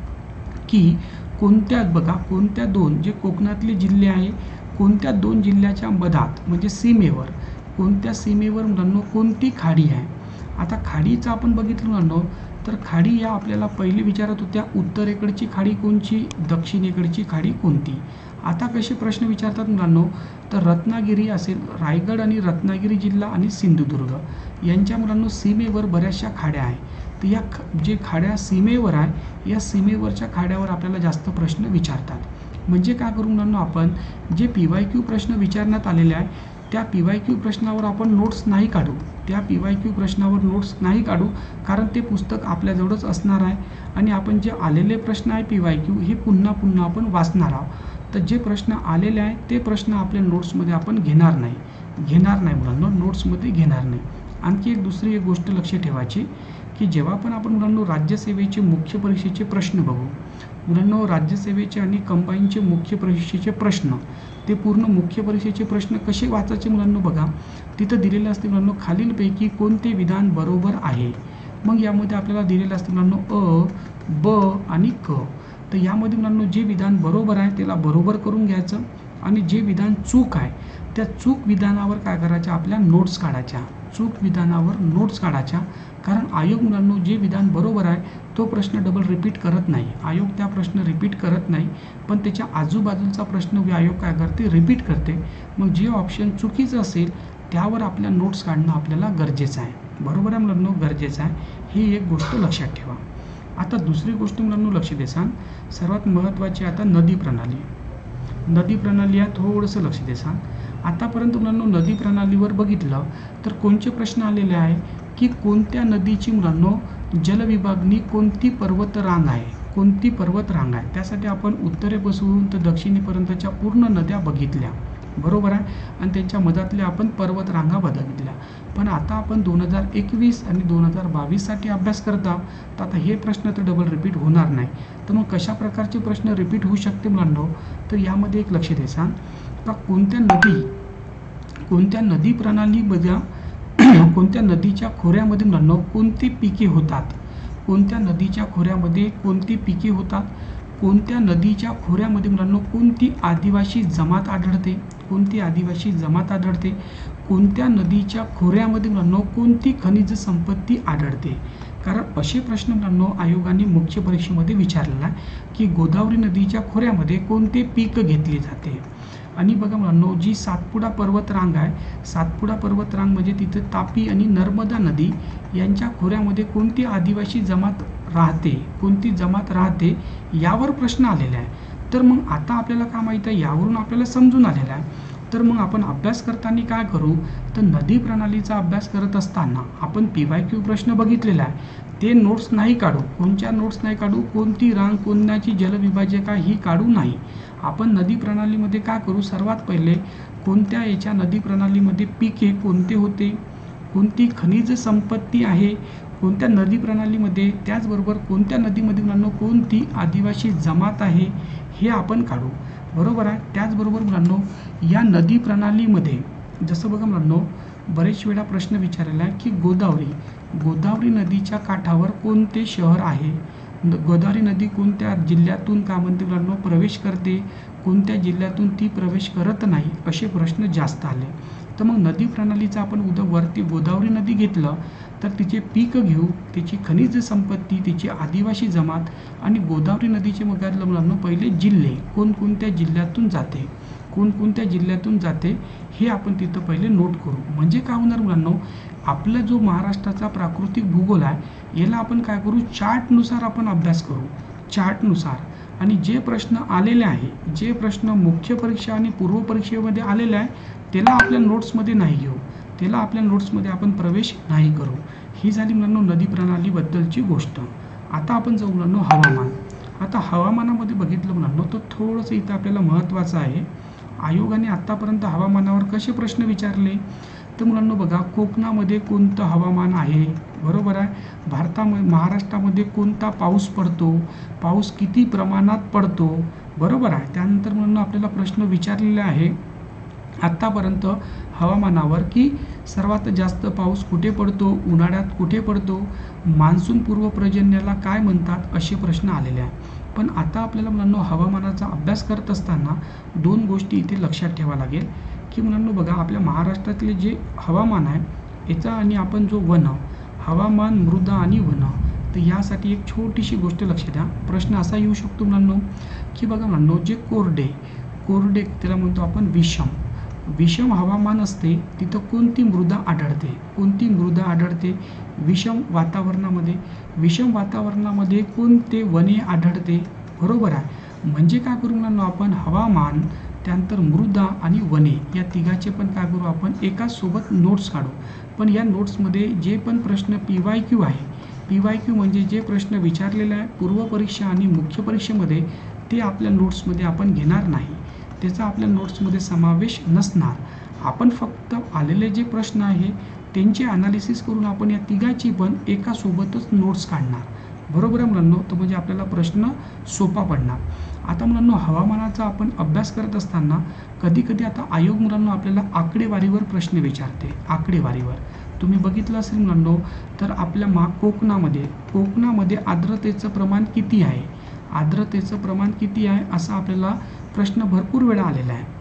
की कोणत्या बघा कोणत्या दोन जे कोकणातले जिल्हे आहे कोणत्या दोन जिल्ह्याच्या मधात म्हणजे सीमेवर कोणत्या सीमेवर मुलांनो कोणती खाडी आहे. आता खाडीचं आपण बघितलं मुलांनो तर खाडी या आपल्याला पहिली विचारत होत्या उत्तरेकडची खाडी कोणची दक्षिणेकडची खाडी कोणती. आता कसे प्रश्न विचारतात मुलांनो तर रत्नागिरी असेल रायगड आणि रत्नागिरी जिल्हा आणि सिंधुदुर्ग यांच्या मुलांनो सीमेवर बऱ्याचशा खाड्या आहे. तर या जे खाड्या सीमेवर आहे या सीमेवरच्या खाड्यावर आपल्याला जास्त प्रश्न विचारतात. म्हणजे काय करू मुलांनो आपण जे पी वाय क्यू प्रश्न विचारण्यात आलेले आहे त्या पी वाय क्यू प्रश्नावर आपण नोट्स नाही काढू. त्या पी वाय क्यू प्रश्नावर नोट्स नाही काढू कारण ते पुस्तक आपल्याजवळच असणार आहे आणि आपण जे आलेले प्रश्न आहे पी वाय क्यू हे पुन्हा पुन्हा आपण वाचणार आहोत. तर जे प्रश्न आलेले आहेत ते प्रश्न आपल्या नोट्समध्ये आपण घेणार नाही घेणार नाही मुलांनो नोट्समध्ये घेणार नाही. आणखी एक दुसरी एक गोष्ट लक्ष ठेवायची की जेव्हा पण आपण मुलांनो राज्यसेवेचे मुख्य परीक्षेचे प्रश्न बघू मुलांनो राज्यसेवेचे आणि कंबाईनचे मुख्य परीक्षेचे प्रश्न ते पूर्ण मुख्य परीक्षेचे प्रश्न कसे वाचायचे मुलांनो बघा तिथं दिलेलं असते मुलांनो खालीलपैकी कोणते विधान बरोबर आहे. मग यामध्ये आपल्याला दिलेलं असते मुलांनो अ ब आणि क. तर यामध्ये मुलांनो जे विधान बरोबर आहे त्याला बरोबर करून घ्यायचं आणि जे विधान चूक आहे त्या चूक विधानावर काय करायच्या, आपल्या नोट्स काढायच्या. चूक विधानावर नोट्स काढायच्या. कारण आयोग मुलांनो जे विधान बरोबर आहे तो प्रश्न डबल रिपीट करत नाही. आयोग त्या प्रश्न रिपीट करत नाही, पण त्याच्या आजूबाजूचा प्रश्न आयोग काय करते, रिपीट करते. मग जे ऑप्शन चुकीचं असेल त्यावर आपल्या नोट्स काढणं आपल्याला गरजेचं आहे. बरोबर आहे मुलांनो, गरजेचं आहे. ही एक गोष्ट लक्षात ठेवा. आता दुसरी गोष्ट मुलांनो लक्ष देसान, सर्वात महत्त्वाची आता नदी प्रणाली. नदी प्रणाली या थोडंसं लक्ष देसान. आतापर्यंत मुलांनो नदी प्रणालीवर बघितलं तर कोणते प्रश्न आलेले आहे की कोणत्या नदीची मुलांनो जलविभागणी कोणती पर्वत रांग आहे, कोणती पर्वत रांग आहे. त्यासाठी आपण उत्तरेपासून तर दक्षिणेपर्यंतच्या पूर्ण नद्या बघितल्या. बरोबर आहे. आणि त्यांच्या मधातल्या आपण पर्वत रांगा बघितल्या. पण आता आपण दोन हजार एकवीस आणि दोन हजार बावीससाठी अभ्यास करता, तर आता हे प्रश्न तर डबल रिपीट होणार नाही. तर मग कशा प्रकारचे प्रश्न रिपीट होऊ शकते मुलांनो, तर यामध्ये एक लक्ष द्यायचा का कोणत्या नदी कोणत्या नदी प्रणालीमध्ये कोणत्या नदीच्या खोऱ्यामध्ये मुलांनो कोणती पिके होतात, कोणत्या नदीच्या खोऱ्यामध्ये कोणती पिके होतात, कोणत्या नदीच्या खोऱ्यामध्ये मुलांनो कोणती आदिवासी जमात आढळते, कोणती आदिवासी जमात आढळते, कोणत्या नदीच्या खोऱ्यामध्ये मुलांनो कोणती खनिज संपत्ती आढळते. कारण असे प्रश्न मुलांनो आयोगाने मुख्य परीक्षेमध्ये विचारलेला आहे की गोदावरी नदीच्या खोऱ्यामध्ये कोणते पीक घेतले जाते. आणि बघा मुलांनो जी सातपुडा पर्वत रांग आहे, सातपुडा पर्वत रांग म्हणजे तिथे तापी आणि नर्मदा नदी यांच्या खोऱ्यामध्ये कोणती आदिवासी जमात राहते, कोणती जमात राहते यावर प्रश्न आलेला आहे. तर मग आता आपल्याला काय माहिती आहे, यावरून आपल्याला समजून आलेलं आहे. तर मग आपण अभ्यास करताना काय करू, तर नदी प्रणालीचा अभ्यास करत असताना आपण पी वाय क्यू प्रश्न बघितलेला आहे, ते नोट्स नाही काढू. कोणत्या नोट्स नाही काढू, कोणती रांग कोणत्याची जलविभाजिका ही काढू नाही. आपण नदी प्रणालीमध्ये काय करू, सर्वात पहिले कोणत्या याच्या नदी प्रणालीमध्ये पिके कोणते होते, कोणती खनिज संपत्ती आहे कोणत्या नदी प्रणालीमध्ये, त्याचबरोबर कोणत्या नदीमध्ये मुलांनो कोणती आदिवासी जमात आहे हे आपण काढू. बरोबर आहे. त्याचबरोबर मुलांनो या नदी प्रणालीमध्ये जसं बघा मुलांनो बरेच वेळा प्रश्न विचारलेला आहे की गोदावरी गोदावरी नदीच्या काठावर कोणते शहर आहे, गोदावरी नदी कोणत्या जिल्ह्यातून काय म्हणते मुलांनो प्रवेश करते, कोणत्या जिल्ह्यातून ती प्रवेश करत नाही, असे प्रश्न जास्त आले. तर मग नदी प्रणालीचा आपण उद्या वरती गोदावरी नदी घेतलं तर तिचे पीक घेऊ, तिची खनिज संपत्ती, तिची आदिवासी जमात आणि गोदावरी नदीचे बघायला मुलांनो पहिले जिल्हे कोणकोणत्या जिल्ह्यातून जाते, कोणकोणत्या जिल्ह्यातून जाते हे आपण तिथं पहिले नोट करू. म्हणजे काय होणार मुलांनो, आपला जो महाराष्ट्राचा प्राकृतिक भूगोल आहे याला आपण काय करू, चार्टनुसार आपण अभ्यास करू, चार्टनुसार. आणि जे प्रश्न आलेले आहे, जे प्रश्न मुख्य परीक्षा आणि पूर्व परीक्षेमध्ये आलेले आहे त्याला आपल्या नोट्समध्ये नाही घेऊ, त्याला आपल्या नोट्समध्ये आपण प्रवेश नाही करू. ही झाली मुलांनो नदी प्रणालीबद्दलची गोष्ट. आता आपण जाऊ मुलांनो हवामान. आता हवामानामध्ये बघितलं मुलांनो तर थोडंसं इथं आपल्याला महत्त्वाचं आहे. आयोगाने आत्तापर्यंत हवामानावर कसे प्रश्न विचारले, तर मुलांनो बघा कोकणामध्ये कोणतं हवामान आहे, बरोबर आहे. भारतामध्ये महाराष्ट्रामध्ये कोणता पाऊस पडतो, पाऊस किती प्रमाणात पडतो, बरोबर आहे. त्यानंतर मुलांनो आपल्याला प्रश्न विचारलेला आहे आत्तापर्यंत हवामानावर की सर्वात जास्त पाऊस कुठे पडतो, उन्हाळ्यात कुठे पडतो, मान्सून पूर्व पर्जन्याला काय म्हणतात, असे प्रश्न आलेले आहेत. पण आता आपल्याला मुलांनो हवामानाचा अभ्यास करत असताना दोन गोष्टी इथे लक्षात ठेवा लागेल की मुलांनो बघा आपल्या महाराष्ट्रातले जे हवामान आहे याचा आणि आपण जो वन हवामान मृदा आणि वन, तर यासाठी एक छोटीशी गोष्ट लक्षात द्या. प्रश्न असा येऊ शकतो मुलांनो की बघा मुलांनो जे कोरडे कोरडे त्याला म्हणतो आपण विषम विषम हवामान असते तिथं कोणती मृदा आढळते, कोणती मृदा आढळते विषम वातावरणामध्ये, विषम वातावरणामध्ये कोणते वने आढळते, बरोबर आहे. म्हणजे काय करू मुलांनो आपण हवामान त्यानंतर मृदा आणि वने या तिघाचे पण काय करू आपण एकाच सोबत नोट्स काढू. पण या नोट्समध्ये जे पण प्रश्न पी वाय क्यू आहे, पी वाय क्यू म्हणजे जे प्रश्न विचारलेले आहे पूर्व परीक्षा आणि मुख्य परीक्षेमध्ये ते आपल्या नोट्समध्ये आपण घेणार नाही, त्याचा आपल्या नोट्समध्ये समावेश नसणार. आपण फक्त आलेले जे प्रश्न आहे त्यांचे ॲनालिसिस करून आपण या तिघाची पण एका सोबतच नोट्स काढणार, बरोबर आहे मुलांनो. तर म्हणजे आपल्याला प्रश्न सोपा पडणार. आता मुलांनो हवामानाचा आपण अभ्यास करत असताना कधी कधी आता आयोग मुलांना आपल्याला आकडेवारीवर प्रश्न विचारते. आकडेवारीवर तुम्ही बघितलं असेल मुलांनो तर आपल्या मा कोकणामध्ये कोकणामध्ये आर्द्रतेचं प्रमाण किती आहे, आर्द्रतेचं प्रमाण किती आहे असा आपल्याला प्रश्न भरपूर वेळा आलेला आहे,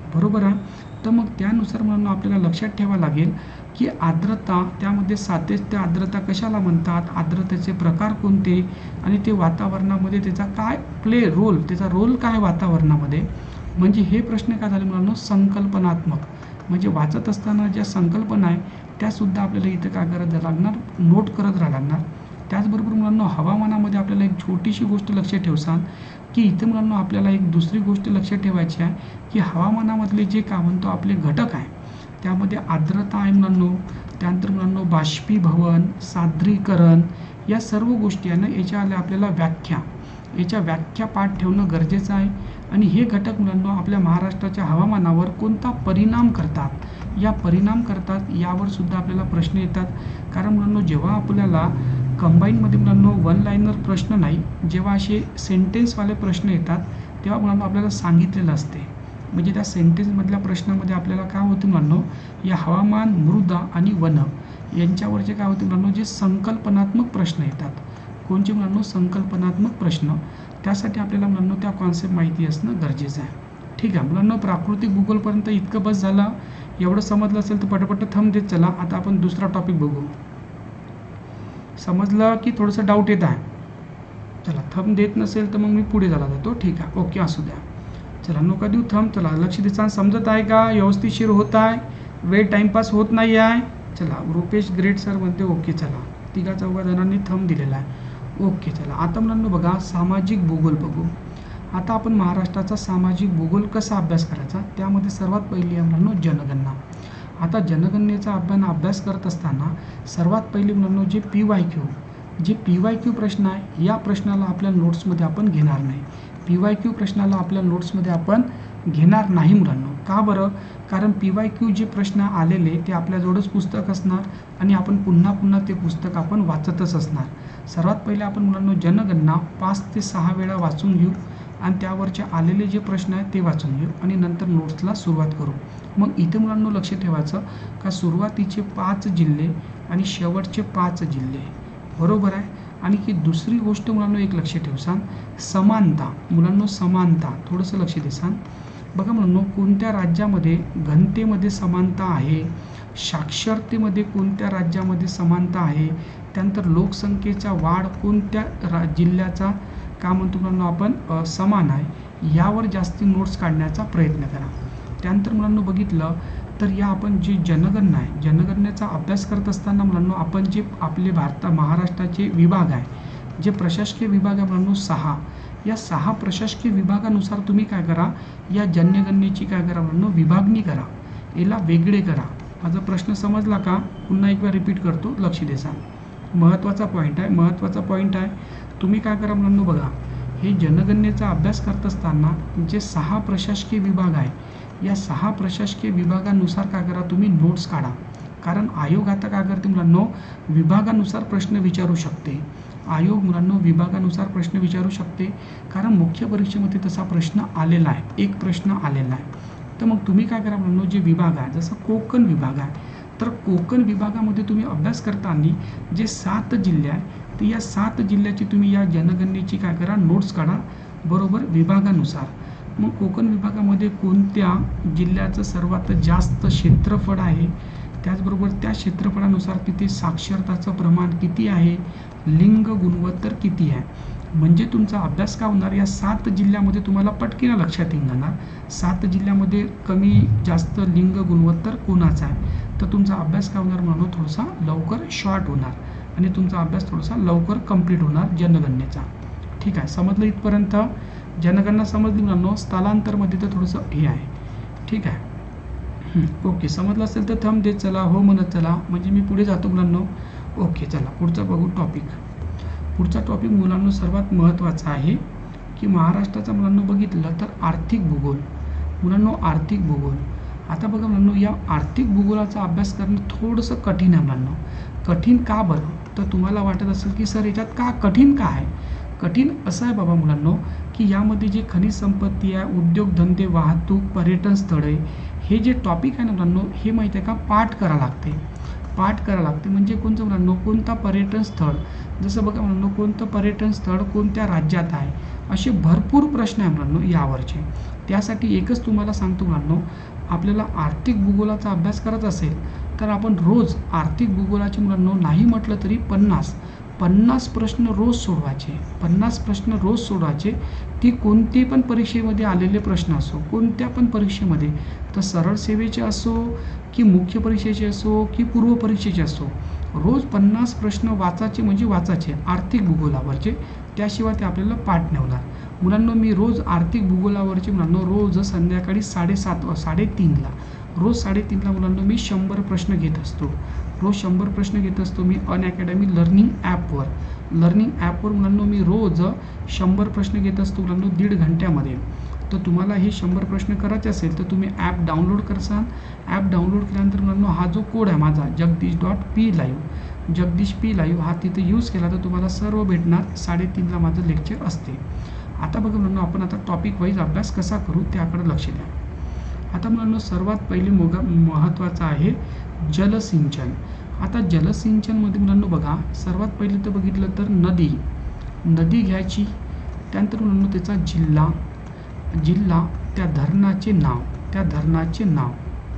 बरोबर आहे. तर मग त्यानुसार मुलांनो आपल्याला लक्षात ठेवावं लागेल की आर्द्रता, त्यामध्ये सातत्य आर्द्रता कशाला म्हणतात, आर्द्रतेचे प्रकार कोणते आणि ते वातावरणामध्ये त्याचा काय प्ले रोल, त्याचा रोल काय वातावरणामध्ये. म्हणजे हे प्रश्न काय झाले मुलांनो, संकल्पनात्मक. म्हणजे वाचत असताना ज्या संकल्पना आहे त्यासुद्धा आपल्याला इथं काय करायला लागणार, नोट करत राहायला लागणार. त्याचबरोबर मुलांनो हवामानामध्ये आपल्याला एक छोटीशी गोष्ट लक्षात ठेवसान की इथं मुलांनो आपल्याला एक दुसरी गोष्ट लक्षात ठेवायची आहे की हवामानामधले जे काय म्हणतो आपले घटक आहे त्यामध्ये आर्द्रता आहे मुलांनो, त्यानंतर मुलांनो बाष्पीभवन, साद्रीकरण, या सर्व गोष्टी आहे ना याच्या आपल्याला व्याख्या, याच्या व्याख्या पाठ ठेवणं गरजेचं आहे. आणि हे घटक मुलांनो आपल्या महाराष्ट्राच्या हवामानावर कोणता परिणाम करतात, या परिणाम करतात यावर सुद्धा आपल्याला प्रश्न येतात. कारण मुलांनो जेव्हा आपल्याला कंबाईनमध्ये मुलांनो वन लाईनर प्रश्न नाही, जेव्हा असे सेंटेन्सवाले प्रश्न येतात तेव्हा मुलांनो आपल्याला सांगितलेलं असते. म्हणजे त्या सेंटेन्समधल्या प्रश्नामध्ये आपल्याला काय होतं मुलांनो, या हवामान, मृदा आणि वन यांच्यावरचे काय होते मुलांनो, जे संकल्पनात्मक प्रश्न येतात. कोणते मुलांनो, संकल्पनात्मक प्रश्न. त्यासाठी आपल्याला मुलांनो त्या कॉन्सेप्ट माहिती असणं गरजेचं आहे. ठीक आहे मुलांनो, प्राकृतिक भूगोलपर्यंत इतकं बस झालं. एवढं समजलं असेल तर पटपट थंब देत चला. आता आपण दुसरा टॉपिक बघू. समजलं की थोडंसं डाऊट येत आहे, चला थंब देत नसेल तर मग मी पुढे झाला जातो. ठीक आहे, ओके असू द्या. चला नका देऊ थंब. चला लक्ष देसान, समजत आहे का, व्यवस्थितशीर होत आहे, वेळ टाइमपास होत नाही आहे. चला रुपेश ग्रेट सर म्हणते ओके. चला तिघा चौघा जणांनी थंब दिलेला आहे. ओके चला आता मुलांनो बघा, सामाजिक भूगोल बघू. आता आपण महाराष्ट्राचा सामाजिक भूगोल कसा अभ्यास करायचा, त्यामध्ये सर्वात पहिली आहे मुलांनो जनगणना. आता जनगणनेचा आपण अभ्यास करत असताना सर्वात पहिली मुलांनो जे पी वाय क्यू, जे पी वाय क्यू प्रश्न आहे या प्रश्नाला आपल्या नोट्समध्ये आपण घेणार नाही. पी वाय क्यू प्रश्नाला आपल्या नोट्समध्ये आपण घेणार नाही मुलांनो. का बरं, कारण पी वाय क्यू जे प्रश्न आलेले ते आपल्याजवळच पुस्तक असणार आणि आपण पुन्हा पुन्हा ते पुस्तक आपण वाचतच असणार. सर्वात पहिले आपण मुलांनो जनगणना पाच ते सहा वेळा वाचून घेऊ आणि त्यावरचे आलेले जे प्रश्न आहेत ते वाचून घेऊ आणि नंतर नोट्सला सुरुवात करू. मग इथे मुलांनो लक्ष ठेवायचं का सुरुवातीचे पाच जिल्हे आणि शेवटचे पाच जिल्हे, बरोबर आहे. आणि की दुसरी गोष्ट मुलांनो एक लक्ष ठेवसान, समानता. मुलांनो समानता थोडंसं लक्ष देसान. बघा मुलांनो, कोणत्या राज्यामध्ये घनतेमध्ये समानता आहे, साक्षरतेमध्ये कोणत्या राज्यामध्ये समानता आहे, त्यानंतर लोकसंख्येचा वाढ कोणत्या रा जिल्ह्याचा का म्हणतो मुलांनो आपण समान आहे, यावर जास्ती नोट्स काढण्याचा प्रयत्न करा. त्यानंतर मुलांनो बघितलं तर या आपण जी जनगणना आहे, जनगणनेचा अभ्यास करत असताना मुलांनो आपण जे आपले भारता महाराष्ट्राचे विभाग आहे, जे प्रशासकीय विभाग आहे मुलांनो सहा, या सहा प्रशासकीय विभागानुसार तुम्ही काय करा, या जनगणनेची काय करा मुलांनो विभागणी करा, याला वेगळे करा. माझा प्रश्न समजला का, पुन्हा एक वेळा रिपीट करतो, लक्ष द्या. महत्त्वाचा पॉईंट आहे, महत्त्वाचा पॉईंट आहे. तुम्ही काय करा मुलांनो बघा, हे जनगणनेचा अभ्यास करत असताना जे सहा प्रशासकीय विभाग आहे या सहा प्रशासकीय विभागानुसार काय करा तुम्ही नोट्स काढा. कारण आयोग आता काय करते मुलांनो, विभागानुसार प्रश्न विचारू शकते. आयोग मुलांनो विभागानुसार प्रश्न विचारू शकते, कारण मुख्य परीक्षेमध्ये तसा प्रश्न आलेला आहे, एक प्रश्न आलेला आहे. तर मग तुम्ही काय करा मुलांनो, जे विभाग आहे जसं कोकण विभाग आहे, तर कोकण विभागामध्ये तुम्ही अभ्यास करताना जे सात जिल्हे आहे तर या सात जिल्ह्याची तुम्ही या जनगणनेची काय करा नोट्स काढा, बरोबर विभागानुसार. मग कोकण विभागामध्ये कोणत्या जिल्ह्याचं सर्वात जास्त क्षेत्रफळ आहे, त्याचबरोबर त्या क्षेत्रफळानुसार तिथे साक्षरताचं प्रमाण किती आहे, लिंग गुणोत्तर किती आहे. म्हणजे तुमचा अभ्यास काय होणार, या सात जिल्ह्यामध्ये तुम्हाला पटकीनं लक्षात येऊन जाणार सात जिल्ह्यामध्ये कमी जास्त लिंग गुणोत्तर कोणाचा आहे. तर तुमचा अभ्यास काय होणार म्हणून थोडासा लवकर शॉर्ट होणार आणि तुमचा अभ्यास थोडासा लवकर कंप्लीट होणार जनगणनेचा. ठीक आहे, समजलं इथपर्यंत. जनगणना समजली मुलांनो. स्थलांतरमध्ये तर थोडंसं हे आहे. ठीक आहे, ओके. समजलं असेल तर थंब देत चला, हो म्हणत चला, म्हणजे मी पुढे जातो मुलांनो. ओके चला पुढचा बघू टॉपिक. पुढचा टॉपिक मुलांनो सर्वात महत्त्वाचा आहे की महाराष्ट्राचा मुलांनो बघितलं तर आर्थिक भूगोल. मुलांनो आर्थिक भूगोल, आता बघा मुलांनो या आर्थिक भूगोलाचा अभ्यास करणं थोडंसं कठीण आहे मुलांनो. कठीण का बरं, तर तुम्हाला वाटत असेल की सर याच्यात का कठीण का आहे. कठीण असं आहे बाबा मुलांनो की यामध्ये जे खनिज संपत्ती आहे, उद्योगधंदे, वाहतूक, पर्यटन स्थळे, हे जे टॉपिक आहे ना मुलांनो, हे माहिती आहे का पाठ करा लागते. पाठ करा लागते म्हणजे कोणतं मुलांनो, कोणता पर्यटन स्थळ, जसं बघा मुलांनो कोणतं पर्यटन स्थळ कोणत्या राज्यात आहे, असे भरपूर प्रश्न आहे मुलांनो यावरचे. त्यासाठी एकच तुम्हाला सांगतो मुलांनो, आपल्याला आर्थिक भूगोलाचा अभ्यास करायचा असेल तर आपण रोज आर्थिक भूगोलाचे मुलांनो नाही म्हटलं तरी पन्नास पन्नास प्रश्न रोज सोडवायचे. पन्नास प्रश्न रोज सोडवायचे. ती कोणती पण परीक्षेमध्ये आलेले प्रश्न असो, कोणत्या पण परीक्षेमध्ये, तर सरळ सेवेचे असो की मुख्य परीक्षेचे असो की पूर्व परीक्षेचे असो, रोज पन्नास प्रश्न वाचायचे म्हणजे वाचायचे आर्थिक भूगोलावरचे. त्याशिवाय ते आपल्याला पाठ नाही होणार. मुलांनो, मी रोज आर्थिक भूगोलावरचे मुलांनो रोज संध्याकाळी साडेसात साडेतीनला रोज साडेतीनला मुलांनो मी शंभर प्रश्न घेत असतो. रोज शंभर प्रश्न घेत असतो मी अनअकॅडमी लर्निंग ॲपवर. लर्निंग ॲपवर मुलांनो मी रोज शंभर प्रश्न घेत असतो मुलांनो दीड घंट्यामध्ये. तर तुम्हाला हे शंभर प्रश्न करायचे असेल तर तुम्ही ॲप डाउनलोड करसाल. ॲप डाउनलोड केल्यानंतर मुलांनो हा जो कोड आहे माझा Jagdish dot P live Jagdish P live हा तिथे यूज केला तर तुम्हाला सर्व भेटणार. साडेतीनला माझं लेक्चर असते. आता बघा मुलांनो, आपण आता टॉपिक वाईज अभ्यास कसा करू त्याकडे लक्ष द्या. आता मुलांनो, सर्वात पहिले मोग महत्त्वाचं आहे जलसिंचन. आता जलसिंचनमध्ये मुलांनो बघा, सर्वात पहिले तर बघितलं तर नदी नदी घ्यायची. त्यानंतर मुलांनो त्याचा जिल्हा जिल्हा त्या धरणाचे नाव त्या धरणाचे नाव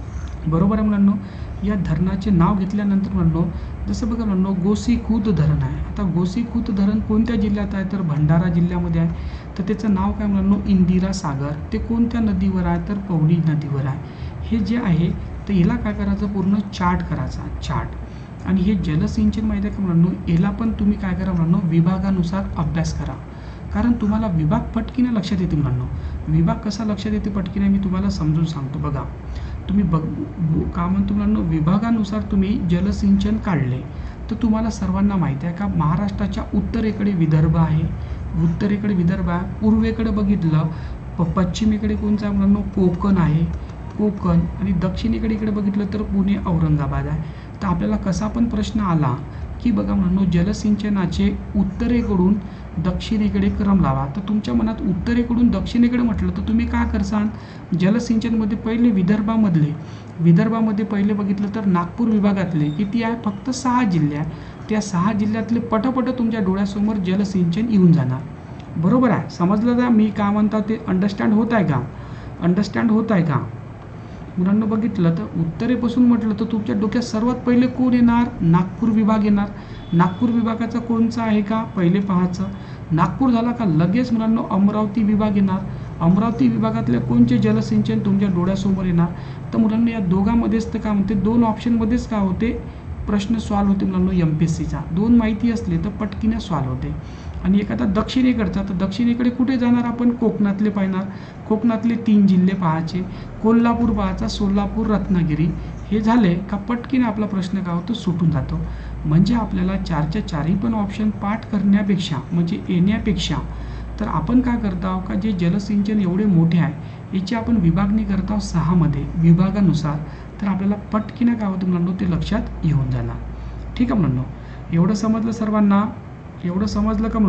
बरोबर आहे मुलांनो. या धरणाचे नाव घेतल्यानंतर मुलांनो, जसं बघा मुलांनो गोसीखुर्द धरण आहे. आता गोसीखुर्द धरण कोणत्या जिल्ह्यात आहे तर भंडारा जिल्ह्यामध्ये आहे. तर त्याचं नाव काय मुलांनो इंदिरा सागर. ते कोणत्या नदीवर आहे तर पवनी नदीवर आहे. हे जे आहे तर याला काय करायचं पूर्ण चार्ट करायचा चार्ट. आणि हे जलसिंचन माहिती आहे का मुलांनो, याला पण तुम्ही काय करा मुलांनो विभागानुसार अभ्यास करा. कारण तुम्हाला विभाग पटकीने लक्षात येते मुलांनो. विभाग कसा लक्षात येते पटकीने मी तुम्हाला समजून सांगतो. बघा तुम्ही बघ का म्हणतो मुलांनो, विभागानुसार तुम्ही जलसिंचन काढले तर तुम्हाला सर्वांना माहिती आहे का महाराष्ट्राच्या उत्तरेकडे विदर्भ आहे. उत्तरेकडे विदर्भ आहे. पूर्वेकडे बघितलं प पश्चिमेकडे कोणचा आहे मुलांनो कोकण आहे कोकण आणि दक्षिणेकडे इकडे बघितलं तर पुणे औरंगाबाद आहे. तर आपल्याला कसा पण प्रश्न आला की बघा मुलांनो जलसिंचनाचे उत्तरेकडून दक्षिणेकडे क्रम लावा. तर तुमच्या मनात उत्तरेकडून दक्षिणेकडे म्हटलं तर तुम्ही काय करसाल, जलसिंचनमध्ये पहिले विदर्भामधले विदर्भामध्ये पहिले बघितलं तर नागपूर विभागातले किती आहे फक्त सहा जिल्हे आहे. त्या सहा जिल्ह्यातले पटपट तुमच्या डोळ्यासमोर जलसिंचन येऊन जाणार. बरोबर आहे. समजलं का मी काय म्हणता ते अंडरस्टँड होत आहे का अंडरस्टँड होत आहे का मुलांना. बघितलं तर उत्तरेपासून म्हटलं तर तुमच्या डोक्यात सर्वात पहिले कोण येणार नागपूर विभाग येणार. नागपूर विभागाचा कोणचा आहे का पहिले पाहायचं. नागपूर झाला का लगेच मुलांना अमरावती विभाग येणार. अमरावती विभागातल्या कोणचे जलसिंचन तुमच्या डोळ्यासमोर येणार. तर मुलांना या दोघांमध्येच तर काय म्हणते दोन ऑप्शनमध्येच काय होते प्रश्न सॉल्व होते मुलांना. एम पी एस सीचा दोन माहिती असले तर पटकीने सॉल्व होते. आणि एखादा दक्षिणेकडचा तर दक्षिणेकडे कुठे जाणार आपण कोकणातले पाहणार. कोकणातले तीन जिल्हे पाहायचे. कोल्हापूर पाहायचा सोलापूर रत्नागिरी. हे झाले का पटकीने आपला प्रश्न काय होतो सुटून जातो. म्हणजे आपल्याला चारच्या चारही पण ऑप्शन पाठ करण्यापेक्षा म्हणजे येण्यापेक्षा तर आपण काय करत आहोत का जे जलसिंचन एवढे मोठे आहे याची आपण विभागणी करत आहोत सहामध्ये विभागानुसार. तर आपल्याला पटकीने काय होतं मुलांनो ते लक्षात येऊन जाणार. ठीक आहे मुलांनो. एवढं समजलं सर्वांना. एवढं समजलं का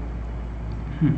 मुलांनो.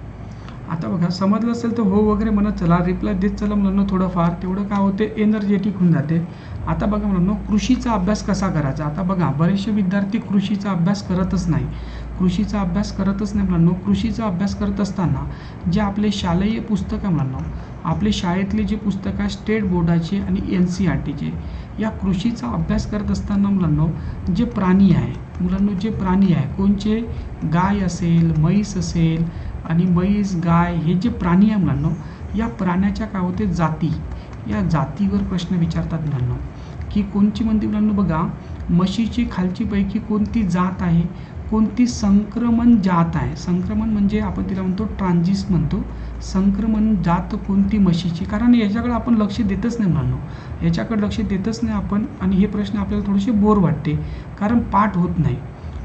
आता बघा समजलं असेल तर हो वगैरे म्हणत चला रिप्लाय देत चला मुलांना. थोडंफार तेवढं काय होते एनर्जेटिक होऊन जाते. आता बघा मुलांनो कृषीचा अभ्यास कसा करायचा. आता बघा बरेचसे विद्यार्थी कृषीचा अभ्यास करतच नाही कृषीचा अभ्यास करतच नाही मुलांनो. कृषीचा अभ्यास करत असताना जे आपले शालेय पुस्तकं मुलांनो आपले शाळेतले जे पुस्तक आहे स्टेट बोर्डाचे आणि एन सी आर टीचे या कृषीचा अभ्यास करत असताना मुलांनो जे प्राणी आहे मुलांनो जे प्राणी आहे कोणचे गाय असेल म्हैस असेल आणि म्हैस गाय हे जे प्राणी आहे मुलांनो या प्राण्याच्या काय होते जाती या जातीवर प्रश्न विचारतात मुलांनो की कोणची म्हणते मुलांनो. बघा म्हशीची खालची पैकी कोणती जात आहे कोणती संक्रमण जात आहे. संक्रमण म्हणजे आपण तिला म्हणतो ट्रान्झिस म्हणतो. संक्रमण जात कोणती म्हशीची. कारण याच्याकडे आपण लक्ष देतच नाही मुलांनो याच्याकडे लक्ष देतच नाही आपण. आणि हे प्रश्न आपल्याला थोडेसे बोर वाटते कारण पाठ होत नाही.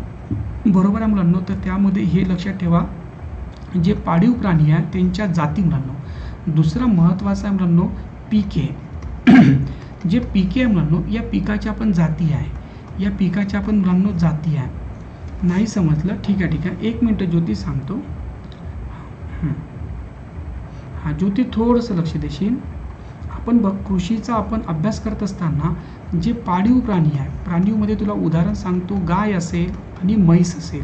बरोबर आहे मुलांनो. तर त्यामध्ये हे लक्षात ठेवा जे पाळीव प्राणी आहे त्यांच्या जाती मुलांनो. दुसरा महत्त्वाचा आहे मुलांनो पिके. जे पिके आहे मुलांनो या पिकाच्या पण जाती आहे या पिकाच्या पण मुलांनो जाती आहे. नाही समजलं ठीक आहे ठीक आहे एक मिनटं ज्योती सांगतो. हां ज्योती थोडंसं लक्ष देशील. आपण बघ कृषीचा आपण अभ्यास करत असताना जे पाळीव प्राणी आहे प्राणीमध्ये तुला उदाहरण सांगतो गाय असेल आणि म्हैस असेल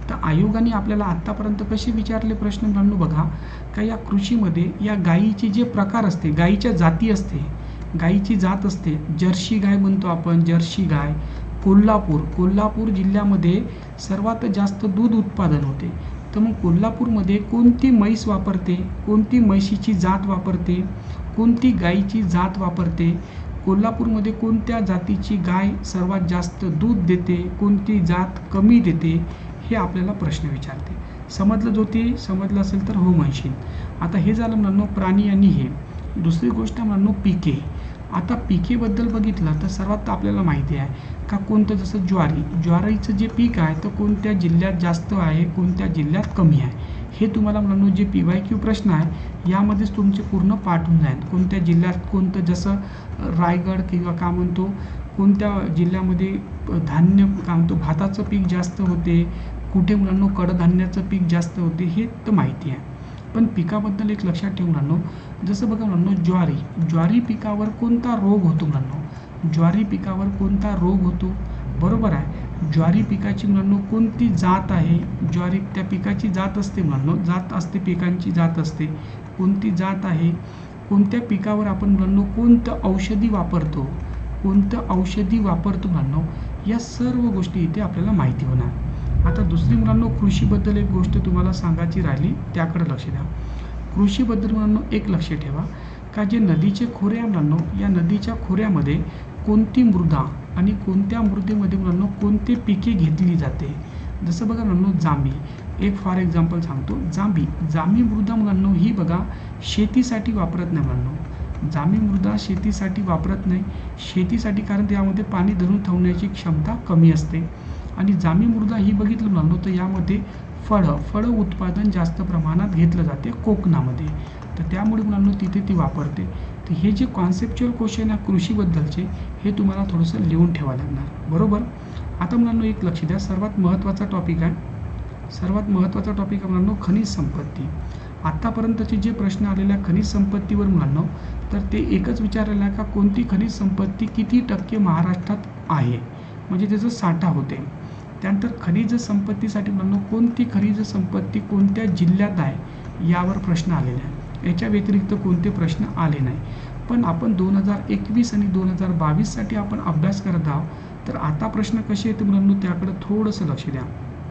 तर आयोगाने आपल्याला आत्तापर्यंत कसे विचारले प्रश्न मुलांनो बघा, का या कृषीमध्ये या गायीचे जे प्रकार असते, गायीच्या जाती असते, गायीची जात असते, जर्सी गाय म्हणतो आपण, जर्सी गाय. कोल्हापूर कोल्हापूर जिल्ह्यामध्ये सर्वात जास्त दूध उत्पादन होते. तर मग कोल्हापूरमध्ये कोणती म्हैस वापरते, कोणती म्हैशीची जात वापरते, कोणती गायीची जात वापरते, कोल्हापूरमध्ये कोणत्या जातीची गाय सर्वात जास्त दूध देते, कोणती जात कमी देते, हे आपल्याला प्रश्न विचारते. समजलं जो ते समजलं असेल तर हो म्हणशील. आता हे झालं मुलांनो प्राणी आणि हे. दुसरी गोष्ट मुलांनो पिके. आता पिकेबद्दल बघितलं तर सर्वात आपल्याला माहिती आहे का कोणतं, जसं ज्वारी ज्वारीचं जे पीक आहे तर कोणत्या जिल्ह्यात जास्त आहे, कोणत्या जिल्ह्यात कमी आहे, हे तुम्हाला मुलांनो जे पी वाय क्यू प्रश्न आहे यामध्येच तुमचे पूर्ण पाठ होऊन जाईल. कोणत्या जिल्ह्यात कोणतं, जसं रायगड किंवा का म्हणतो कोणत्या जिल्ह्यामध्ये धान्य का म्हणतो भाताचं पीक जास्त होते, कुठे मुलांनो कडधान्याचं पीक जास्त होते, हे तर माहिती आहे. पण पिकाबद्दल एक लक्षात ठेवून मुलांनो, जसं बघा मुलांनो ज्वारी ज्वारी पिकावर कोणता रोग होतो मुलांनो, ज्वारी पिकावर कोणता रोग होतो, बरोबर आहे. ज्वारी पिकाची मुलांनो कोणती जात आहे, ज्वारी त्या पिकाची जात असते मुलांनो, जात असते, पिकांची जात असते, कोणती जात आहे, कोणत्या पिकावर आपण मुलांनो कोणतं औषधी वापरतो, कोणतं औषधी वापरतो मुलांनो, या सर्व गोष्टी इथे आपल्याला माहिती होणार. आता दुसरी मुलांनो कृषीबद्दल एक गोष्ट तुम्हाला सांगायची राहिली, त्याकडे लक्ष द्या. कृषीबद्दल मुलांनो एक लक्ष ठेवा का जे नदीचे खोरे आहे मुलांनो, या नदीच्या खोऱ्यामध्ये कोणती मृदा आणि कोणत्या मृदेमध्ये मुलांनो कोणते पिके घेतली जाते. जसं बघा मुलांनो जांभी, एक फॉर एक्झाम्पल सांगतो, जांभी जांभी मृदा मुलांनो ही बघा शेतीसाठी वापरत नाही मुलांनो, जांभी मृदा शेतीसाठी वापरत नाही, शेतीसाठी कारण त्यामध्ये पाणी धरून ठेवण्याची क्षमता कमी असते. आणि जांभी मृदा ही बघितलं मुलांनो तर यामध्ये फळं फळं उत्पादन जास्त प्रमाणात घेतलं जाते कोकणामध्ये, तर त्यामुळे मुलांनो तिथे ती वापरते. तर हे जे कॉन्सेप्च्युअल क्वेश्चन आहे कृषीबद्दलचे, हे तुम्हाला थोडंसं लिहून ठेवायला लागणार, बरोबर. आता मुलांनो एक लक्ष द्या, सर्वात महत्त्वाचा टॉपिक आहे, सर्वात महत्त्वाचा टॉपिक आहे मुलांनो खनिज संपत्ती. आत्तापर्यंतचे जे प्रश्न आलेल्या खनिज संपत्तीवर मुलांनो, तर ते एकच विचारलेलं आहे का कोणती खनिज संपत्ती किती टक्के महाराष्ट्रात आहे, म्हणजे त्याचं साठा होते. त्यानंतर खनिज संपत्तीसाठी मुलांनो कोणती खनिज संपत्ती कोणत्या जिल्ह्यात आहे यावर प्रश्न आलेले आहे. याच्या व्यतिरिक्त कोणते प्रश्न आले नाही. पण आपण दोन हजार एकवीस आणि दोन हजार बावीससाठी आपण अभ्यास करत आहोत, तर आता प्रश्न कसे येते मुलांनो त्याकडे थोडंसं लक्ष द्या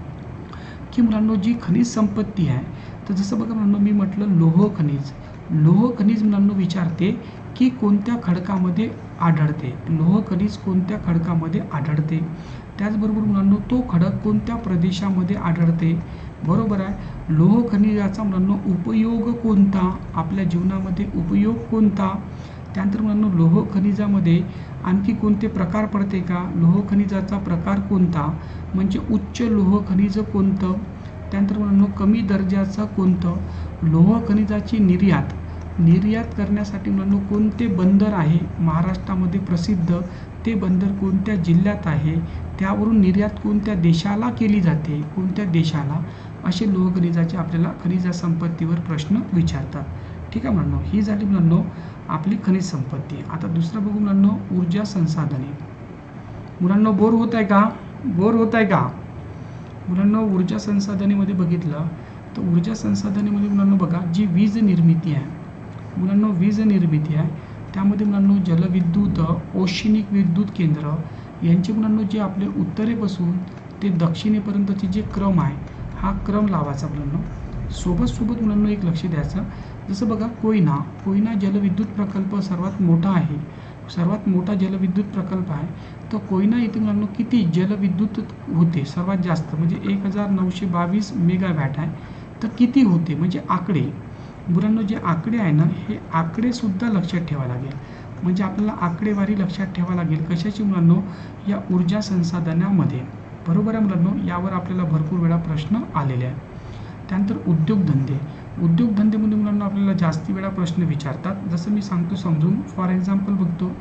की मुलांनो जी खनिज संपत्ती आहे, तर जसं बघा मुलांनो मी म्हटलं लोह खनिज, लोह खनिज मुलांनो विचारते की कोणत्या खडकामध्ये आढळते, लोह खनिज कोणत्या खडकामध्ये आढळते. त्याचबरोबर मुलांनो तो खडक कोणत्या प्रदेशामध्ये आढळते, बरोबर आहे. लोह खनिजाचा मुलांनो उपयोग कोणता, आपल्या जीवनामध्ये उपयोग कोणता. त्यानंतर मुलांनो लोह खनिजामध्ये आणखी कोणते प्रकार पडते का, लोह खनिजाचा प्रकार कोणता, म्हणजे उच्च लोह खनिज कोणतं. त्यानंतर मुलांनो कमी दर्जाचं कोणतं. लोह खनिजाची निर्यात निर्यात करण्यासाठी मुलांनो कोणते बंदर आहे महाराष्ट्रामध्ये प्रसिद्ध, ते बंदर कोणत्या जिल्ह्यात आहे, त्यावरून निर्यात कोणत्या देशाला केली जाते, कोणत्या देशाला, असे लोह खनिजाचे आपल्याला खनिज संपत्तीवर प्रश्न विचारतात. ठीक आहे मुलांनो, ही झाली मुलांनो आपली खनिज संपत्ती. आता दुसरं बघू मुलांनो ऊर्जा संसाधने. मुलांनो बोर होत आहे का, बोर होत आहे का मुलांनो. ऊर्जा संसाधनेमध्ये बघितलं तर ऊर्जा संसाधनेमध्ये मुलांनो बघा जी वीज निर्मिती आहे मुलांनो, वीज निर्मिती आहे त्यामध्ये मुलांनो जलविद्युत, औष्णिक विद्युत केंद्र यांचे मुलांनो जे आपले उत्तरेपासून ते दक्षिणेपर्यंतचे जे क्रम आहे हा क्रम लावायचा मुलांनो. सोबत सोबत मुलांनो एक लक्ष द्यायचं, जसं बघा कोयना कोयना जलविद्युत प्रकल्प सर्वात मोठा आहे, सर्वात मोठा जलविद्युत प्रकल्प आहे. तर कोयना येथे मुलांनो किती जलविद्युत होते सर्वात जास्त, म्हणजे एक हजार नऊशे बावीस मेगावॅट आहे. तर किती होते म्हणजे आकडे मुलांनो, जे आकडे आहे ना हे आकडे सुद्धा लक्षात ठेवावे लागेल, म्हणजे आपल्याला आकडेवारी लक्षात ठेवावी लागेल कशाची मुलांनो, या ऊर्जा संसाधनामध्ये, बरोबर आहे मुलांनो. यावर आपल्याला भरपूर वेळा प्रश्न आलेले आहे. त्यानंतर उद्योगधंदे उद्योगधंदेमध्ये मुलांना आपल्याला जास्ती वेळा प्रश्न विचारतात. जसं मी सांगतो समजून, फॉर एक्झाम्पल बघतो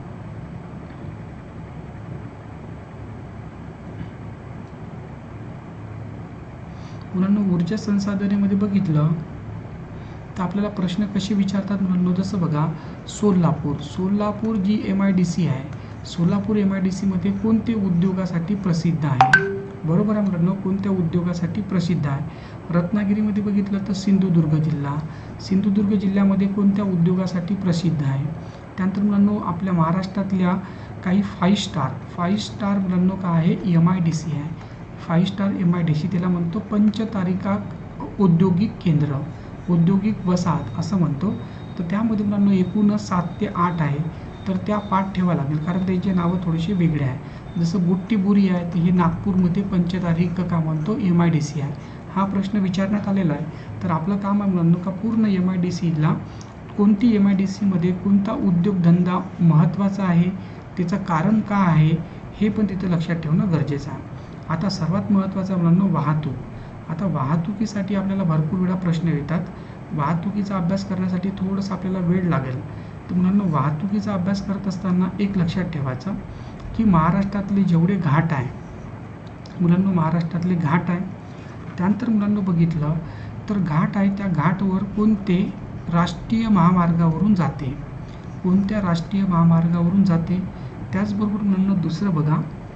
मुलांना ऊर्जा संसाधनेमध्ये बघितलं तर आपल्याला प्रश्न कसे विचारतात मुलांनो. जसं बघा Solapur Solapur G M I D C आहे, सोलापूर एम आय डी सीमध्ये कोणते उद्योगासाठी प्रसिद्ध आहे, बरोबर आहे मुलांनो. कोणत्या उद्योगासाठी प्रसिद्ध आहे? रत्नागिरीमध्ये बघितलं तर सिंधुदुर्ग जिल्हा. सिंधुदुर्ग जिल्ह्यामध्ये कोणत्या उद्योगासाठी प्रसिद्ध आहे? त्यानंतर मुलांनो आपल्या महाराष्ट्रातल्या काही फाईव्ह स्टार फाईव्ह स्टार मुलांनो काय आहे? एम आय डी सी आहे. Five star M I D C त्याला म्हणतो पंचतारिका औद्योगिक केंद्र, औद्योगिक वसाहत असं म्हणतो. तर त्यामध्ये मुलांनो एकूण सात ते आठ आहे. तर त्या पाठ ठेवा लागेल कारण त्यांचे नावं थोडेसे वेगळे आहे. जसं बुट्टीबुरी आहे तर हे नागपूरमध्ये पंचतारिका का म्हणतो? एम आय डी सी आहे. हा प्रश्न विचारण्यात आलेला आहे. तर आपलं काम आहे मुलांनो का पूर्ण एम आय डी सीला कोणती एम आय डी सीमध्ये कोणता उद्योगधंदा महत्त्वाचा आहे, त्याचं कारण का आहे हे पण तिथे लक्षात ठेवणं गरजेचं आहे. आता सर्वात महत्त्वाचं मुलांनो वाहतूक. आता वाहतुकीसाठी आपल्याला भरपूर वेळा प्रश्न येतात. वाहतुकीचा अभ्यास करण्यासाठी थोडंसं आपल्याला वेळ लागेल. तर मुलांनो वाहतुकीचा अभ्यास करत असताना एक लक्षात ठेवायचं की महाराष्ट्रातले जेवढे घाट आहे मुलांनो, महाराष्ट्रातले घाट आहे, त्यानंतर मुलांनो बघितलं तर घाट आहे त्या घाटवर कोणते राष्ट्रीय महामार्गावरून जाते, कोणत्या राष्ट्रीय महामार्गावरून जाते. त्याचबरोबर मुलांनो दुसरं बघा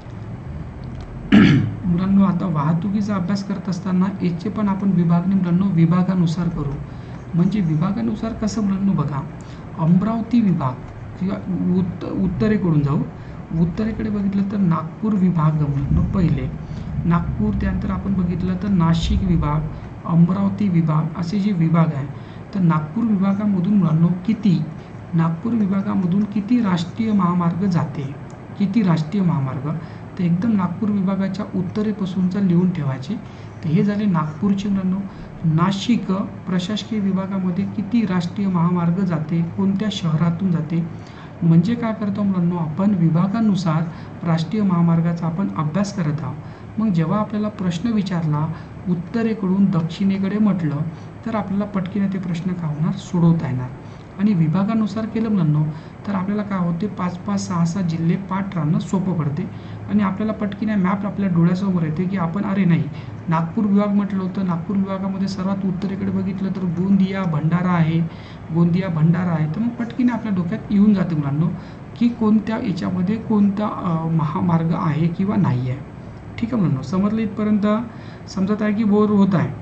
मुलांनो आता वाहतुकीचा अभ्यास करत असताना याचे पण आपण विभागणी मुलांनो विभागानुसार करू. म्हणजे विभागानुसार कसं मुलांनो बघा, अमरावती विभाग किंवा उत्त उत्तरेकडून जाऊ. उत्तरेकडे बघितलं तर नागपूर विभाग मुलांनो पहिले नागपूर, त्यानंतर आपण बघितलं तर नाशिक विभाग, अमरावती विभाग असे जे विभाग आहे. तर नागपूर विभागामधून मुलांनो किती नागपूर विभागामधून किती राष्ट्रीय महामार्ग जाते, किती राष्ट्रीय महामार्ग. तर एकदम नागपूर विभागाच्या उत्तरेपासूनचा लिहून ठेवायचे. तर हे झाले नागपूरचे मुलांनो. नाशिक प्रशासकीय विभागामध्ये किती राष्ट्रीय महामार्ग जाते, कोणत्या शहरातून जाते. म्हणजे काय करतो मुलांनो, आपण विभागानुसार राष्ट्रीय महामार्गाचा आपण अभ्यास करत आहोत. मग जेव्हा आपल्याला प्रश्न विचारला उत्तरेकडून दक्षिणेकडे म्हटलं तर आपल्याला पटकीने ते प्रश्न काय होणार, सोडवता येणार. आणि विभागानुसार केलं मुलांनो तर आपल्याला काय होते, पाच पाच सहा सहा जिल्हे पाठ राहणं सोपं पडते. आणि आपल्याला पटकीने मॅप आपल्या डोळ्यासमोर येते की आपण अरे नाही नागपूर विभाग म्हटलं होतं, नागपूर विभागामध्ये सर्वात उत्तरेकडे बघितलं तर गोंदिया भंडारा आहे, गोंदिया भंडारा आहे. तर मग पटकीने आपल्या डोक्यात येऊन जाते मुलांनो की कोणत्या याच्यामध्ये कोणता महामार्ग आहे किंवा नाही आहे. ठीक आहे मुलांनो, समजलं इथपर्यंत? समजत आहे की बोर होत आहे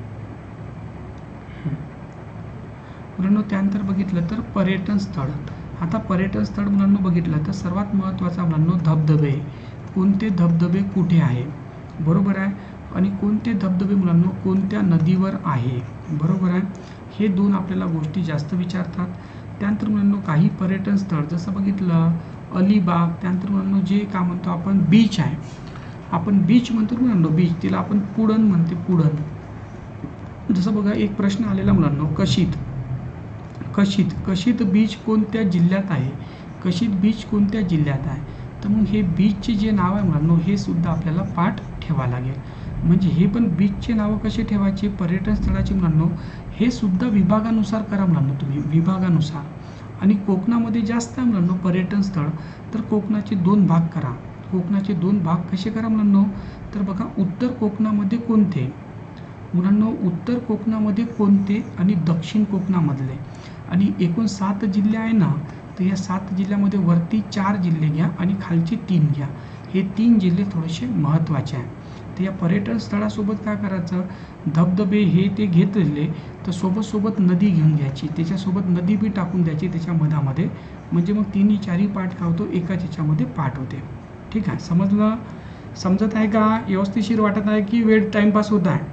मुलांनो? त्यानंतर बघितलं तर पर्यटन स्थळ. आता पर्यटन स्थळ मुलांनो बघितलं तर सर्वात महत्त्वाचा मुलांनो धबधबे. कोणते धबधबे कुठे आहे, बरोबर आहे. आणि कोणते धबधबे मुलांनो कोणत्या नदीवर आहे, बरोबर आहे. हे दोन आपल्याला गोष्टी जास्त विचारतात. त्यानंतर मुलांनो काही पर्यटन स्थळ जसं बघितलं अलिबाग, त्यानंतर मुलांनो जे काय म्हणतो आपण बीच आहे, आपण बीच म्हणतो मुलांनो, बीच तिला आपण पुडण म्हणते, पुडण. जसं बघा एक प्रश्न आलेला मुलांनो कशीत कशीत कशीत बीच कोणत्या जिल्ह्यात आहे, कशीत बीच कोणत्या जिल्ह्यात आहे. तर मग हे बीचचे जे नाव आहे मुलांनो हे सुद्धा आपल्याला पाठ ठेवा लागेल. म्हणजे हे पण बीचचे नावं कसे ठेवायचे, पर्यटन स्थळाचे मुलांनो हे सुद्धा विभागानुसार करा मुलांनो, तुम्ही विभागानुसार. आणि कोकणामध्ये जास्त आहे मुलांनो पर्यटन स्थळ, तर कोकणाचे दोन भाग करा. कोकणाचे दोन भाग कसे करा मुलांनो, तर बघा उत्तर कोकणामध्ये कोणते मुलांनो, उत्तर कोकणामध्ये कोणते आणि दक्षिण कोकणामधले. आणि एकूण सात जिल्हे आहे ना, तर या सात जिल्ह्यामध्ये वरती चार जिल्हे घ्या आणि खालचे तीन घ्या. हे तीन जिल्हे थोडेसे महत्त्वाचे आहे. तर या पर्यटन स्थळासोबत काय करायचं, धबधबे हे ते घेतलेले तर सोबत सोबत नदी घेऊन घ्यायची, त्याच्यासोबत नदी बी टाकून द्यायची त्याच्या मधामध्ये. म्हणजे मग तिन्ही चारही पाठ काय होतो, एकाच याच्यामध्ये पाठ होते. ठीक आहे, समजलं? समजत आहे का? व्यवस्थिशीर वाटत आहे की वेळ टाईमपास होत आहे?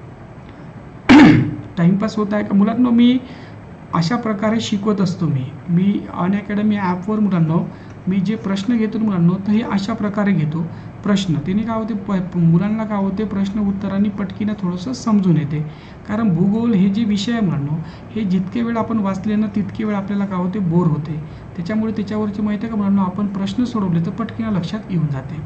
टाईमपास होत आहे का मुलांनो? मी अशा प्रकारे शिकवत असतो. मी मी अनअकॅडमी ॲपवर मुलांनो मी जे प्रश्न घेतो मुलांनो तर हे अशा प्रकारे घेतो प्रश्न. त्याने काय होते, प मुलांना काय होते प्रश्न उत्तरांनी पटकीनं थोडंसं समजून येते. कारण भूगोल हे जे विषय आहे मुलांनो हे जितके वेळ आपण वाचले ना तितके वेळ आपल्याला काय होते, बोर होते. त्याच्यामुळे त्याच्यावरची माहिती आहे का मुलांनो, आपण प्रश्न सोडवले तर पटकीनं लक्षात येऊन जाते.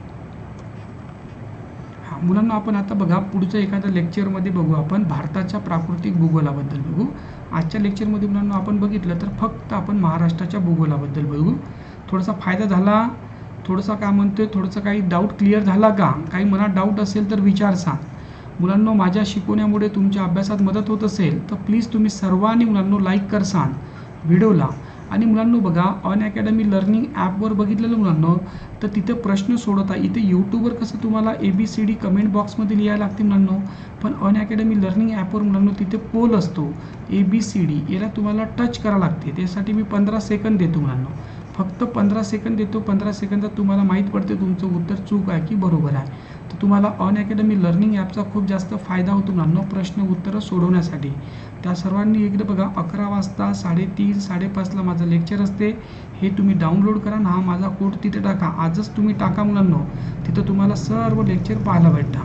हां मुलांना आपण आता बघा पुढच्या एखाद्या लेक्चरमध्ये बघू आपण भारताच्या प्राकृतिक भूगोलाबद्दल बघू. आजच्या लेक्चरमध्ये मुलांना आपण बघितलं तर फक्त आपण महाराष्ट्राच्या भूगोलाबद्दल बघू. थोडासा फायदा झाला, थोडंसं काय म्हणतोय, थोडंसं काही डाऊट क्लिअर झाला का, काही मनात डाऊट असेल तर विचार सांग मुलांनो. माझ्या शिकवण्यामुळे तुमच्या अभ्यासात मदत होत असेल तर प्लीज तुम्ही सर्वांनी मुलांनो लाईक करसान व्हिडिओला आणि मुलांनो बघा, अन अकॅडमी लर्निंग ॲपवर बघितलेलं मुलांनो, तर तिथे प्रश्न सोडवता. इथे यूट्यूबवर कसं तुम्हाला A B C D comment बॉक्समध्ये लिहायला लागते मुलांनो, पण अन अकॅडमी लर्निंग ॲपवर मुलांनो तिथे पोल असतो, ए बी सी डी, याला तुम्हाला टच करावं लागते. त्यासाठी मी पंधरा सेकंद देतो मुलांनो, फक्त पंधरा सेकंद देतो. पंधरा सेकंदात तुम्हाला माहीत पडते तुमचं उत्तर चूक आहे की बरोबर आहे. तर तुम्हाला अन अकॅडमी लर्निंग ॲपचा खूप जास्त फायदा होतो मुलांनो प्रश्न उत्तरं सोडवण्यासाठी. त्या सर्वांनी एकदा बघा, अकरा वाजता साडेतीन साडेपाचला माझं लेक्चर असते, हे तुम्ही डाउनलोड करा ना, हा माझा कोड तिथे टाका. आजच तुम्ही टाका मुलांनो, तिथं तुम्हाला सर्व लेक्चर पाहायला भेटता.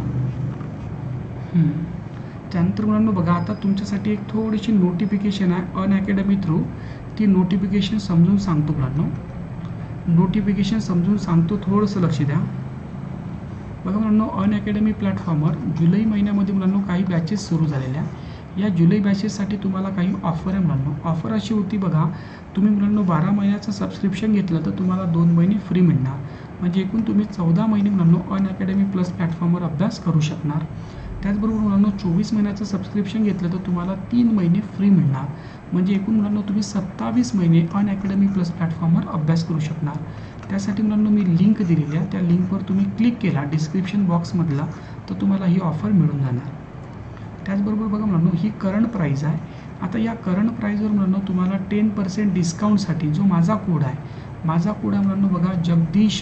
त्यानंतर मुलांनो बघा, आता तुमच्यासाठी एक थोडीशी नोटिफिकेशन आहे अन अकॅडमी थ्रू. ती नोटिफिकेशन समजून सांगतो मुलांनो, नोटिफिकेशन समजून सांगतो, थोडंसं लक्ष द्या. बघा मुलांनो, अन अकॅडमी प्लॅटफॉर्मवर जुलै महिन्यामध्ये मुलांनो काही बॅचेस सुरू झालेल्या. या जुलै बॅचेससाठी तुम्हाला काही ऑफर आहे मुलांनो. ऑफर अशी होती बघा, तुम्ही मुलांनो बारा महिन्याचं सबस्क्रिप्शन घेतलं तर तुम्हाला दोन महिने फ्री मिळणार. म्हणजे एकूण तुम्ही चौदा महिने मुलांनो अन अकॅडमी प्लस प्लॅटफॉर्मवर अभ्यास करू शकणार. त्याचबरोबर मुलांनो चोवीस महिन्याचं सबस्क्रिप्शन घेतलं तर तुम्हाला तीन महिने फ्री मिळणार. म्हणजे एकूण मुलांनो तुम्ही सत्तावीस महिने अन अकॅडमी प्लस प्लॅटफॉर्मवर अभ्यास करू शकणार. त्यासाठी मुलांनो मी लिंक दिलेली आहे, त्या लिंकवर तुम्ही क्लिक केला डिस्क्रिप्शन बॉक्समधला, तर तुम्हाला ही ऑफर मिळून जाणार. त्याचबरोबर बघा मुलांनो, ही करंट प्राईज आहे. आता या करंट प्राईजवर मुलांनो तुम्हाला टेन पर्सेंट डिस्काउंटसाठी जो माझा कोड आहे, माझा कोड आहे मुलांनो बघा, Jagdish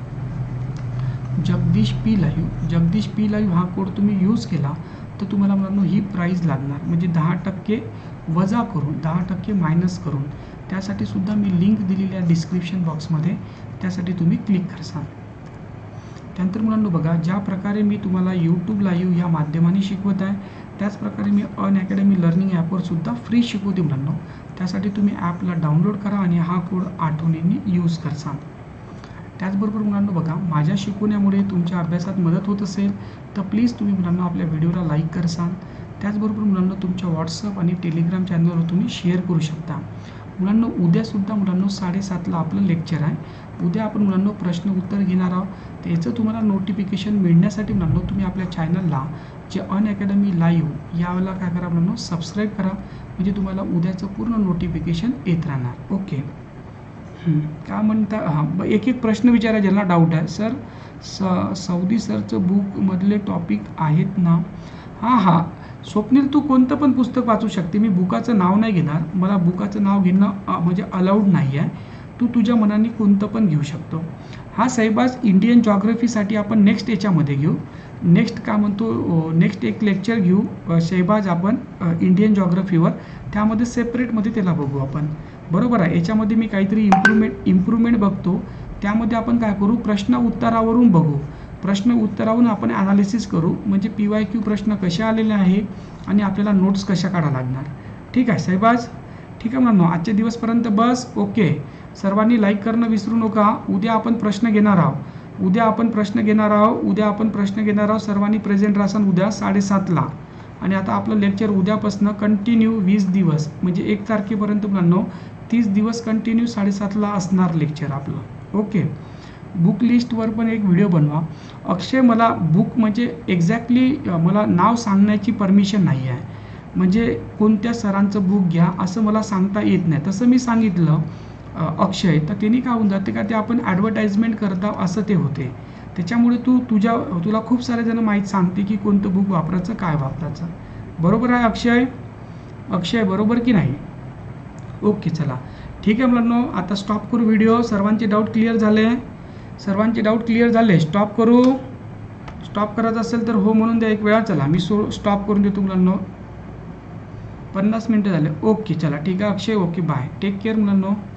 Jagdish P live. Jagdish P live हा कोड तुम्ही यूज केला तर तुम्हाला मुलांनो ही प्राईज लागणार, म्हणजे दहा टक्के वजा करून, दहा टक्के मायनस करून. त्यासाठी सुद्धा मी लिंक दिलेली आहे डिस्क्रिप्शन बॉक्समध्ये, त्यासाठी तुम्ही क्लिक करसाल. त्यानंतर मुलांनो बघा, ज्या प्रकारे मी तुम्हाला यूट्यूब लाईव्ह या माध्यमाने शिकवत आहे, त्याच प्रकारे मी अन अकॅडमी लर्निंग ॲपवर सुद्धा फ्री शिकवते मुलांनो. त्यासाठी तुम्ही ॲपला डाउनलोड करा आणि हा कोड आठवणीने यूज करसाल. त्याचबरोबर मुलांनो बघा, माझ्या शिकवण्यामुळे तुमच्या अभ्यासात मदत होत असेल तर प्लीज तुम्ही मुलांना आपल्या व्हिडिओला लाईक करसाल. त्याचबरोबर मुलांना तुमच्या व्हॉट्सअप आणि टेलिग्राम चॅनलवर तुम्ही शेअर करू शकता. मुलांनो उद्यासुद्धा मुलांनो साडेसातला आपलं लेक्चर आहे. उद्या आपण मुलांनो प्रश्न उत्तर घेणार आहोत. त्याचं तुम्हाला नोटिफिकेशन मिळण्यासाठी मुलांनो तुम्ही आपल्या चॅनलला जे अन अकॅडमी लाईव्ह यावेळेला काय करा मुलांनो, सबस्क्राईब करा, म्हणजे तुम्हाला उद्याचं पूर्ण नोटिफिकेशन येत राहणार. ओके, काय म्हणता, हां एक एक प्रश्न विचारा ज्यांना डाऊट आहे. सर स सौदी सरचं बुकमधले टॉपिक आहेत ना? हां हां स्वप्नील, तू कोणतं पण पुस्तक वाचू शकते. मी बुकाचं नाव नाही घेणार, मला बुकाचं नाव घेणं म्हणजे अलाउड नाही आहे. तू तुझ्या मनाने कोणतं पण घेऊ शकतो. हा साहेबाज इंडियन जॉग्रफीसाठी आपण नेक्स्ट याच्यामध्ये घेऊ. नेक्स्ट काय म्हणतो, नेक्स्ट एक लेक्चर घेऊ शहबाज आपण इंडियन जॉग्रफीवर, त्यामध्ये सेपरेटमध्ये त्याला बघू आपण. बरोबर आहे. याच्यामध्ये मी काहीतरी इम्प्रूव्हमेंट इम्प्रूव्हमेंट बघतो, त्यामध्ये आपण काय करू, प्रश्न उत्तरावरून बघू. प्रश्न उत्तरावरून आपण ॲनालिसिस करू, म्हणजे पी वाय क्यू प्रश्न कसे आलेले आहे आणि आपल्याला नोट्स कशा काढा लागणार. ठीक आहे साहेबाज, ठीक आहे म्हणून आजच्या दिवसपर्यंत बस. ओके, सर्वांनी लाईक करणं विसरू नका. उद्या आपण प्रश्न घेणार आहोत, उद्या आपण प्रश्न घेणार आहोत उद्या आपण प्रश्न घेणार आहोत सर्वांनी प्रेझेंट राहसान उद्या साडेसातला. आणि आता आपलं लेक्चर उद्यापासून कंटिन्यू वीस दिवस म्हणजे एक तारखेपर्यंत मुलांनो तीस दिवस कंटिन्यू साडेसातला असणार लेक्चर आपलं. ओके, बुक लिस्टवर पण एक व्हिडिओ बनवा. अक्षय, मला बुक म्हणजे एक्झॅक्टली मला नाव सांगण्याची परमिशन नाही आहे, म्हणजे कोणत्या सरांचं बुक घ्या असं मला सांगता येत नाही. तसं मी सांगितलं अक्षय, तर त्यांनी काय होऊन जाते का ते आपण ॲडव्हर्टाइजमेंट करता असं ते होते. त्याच्यामुळे तू तुझ्या तुला खूप सारे जण माहीत सांगते की कोणतं बुक वापरायचं काय वापरायचं. बरोबर आहे अक्षय? अक्षय बरोबर की नाही? ओके चला ठीक आहे मुलांनो, आता स्टॉप करू व्हिडिओ. सर्वांचे डाऊट क्लिअर झाले? सर्वांचे डाऊट क्लिअर झाले? स्टॉप करू? स्टॉप करायचं असेल तर हो म्हणून द्या एक वेळा. चला मी सो स्टॉप करून देतो मुलांनो. पन्नास मिनटं झाले. ओके चला ठीक आहे Akshay, okay bye, take care मुलांनो.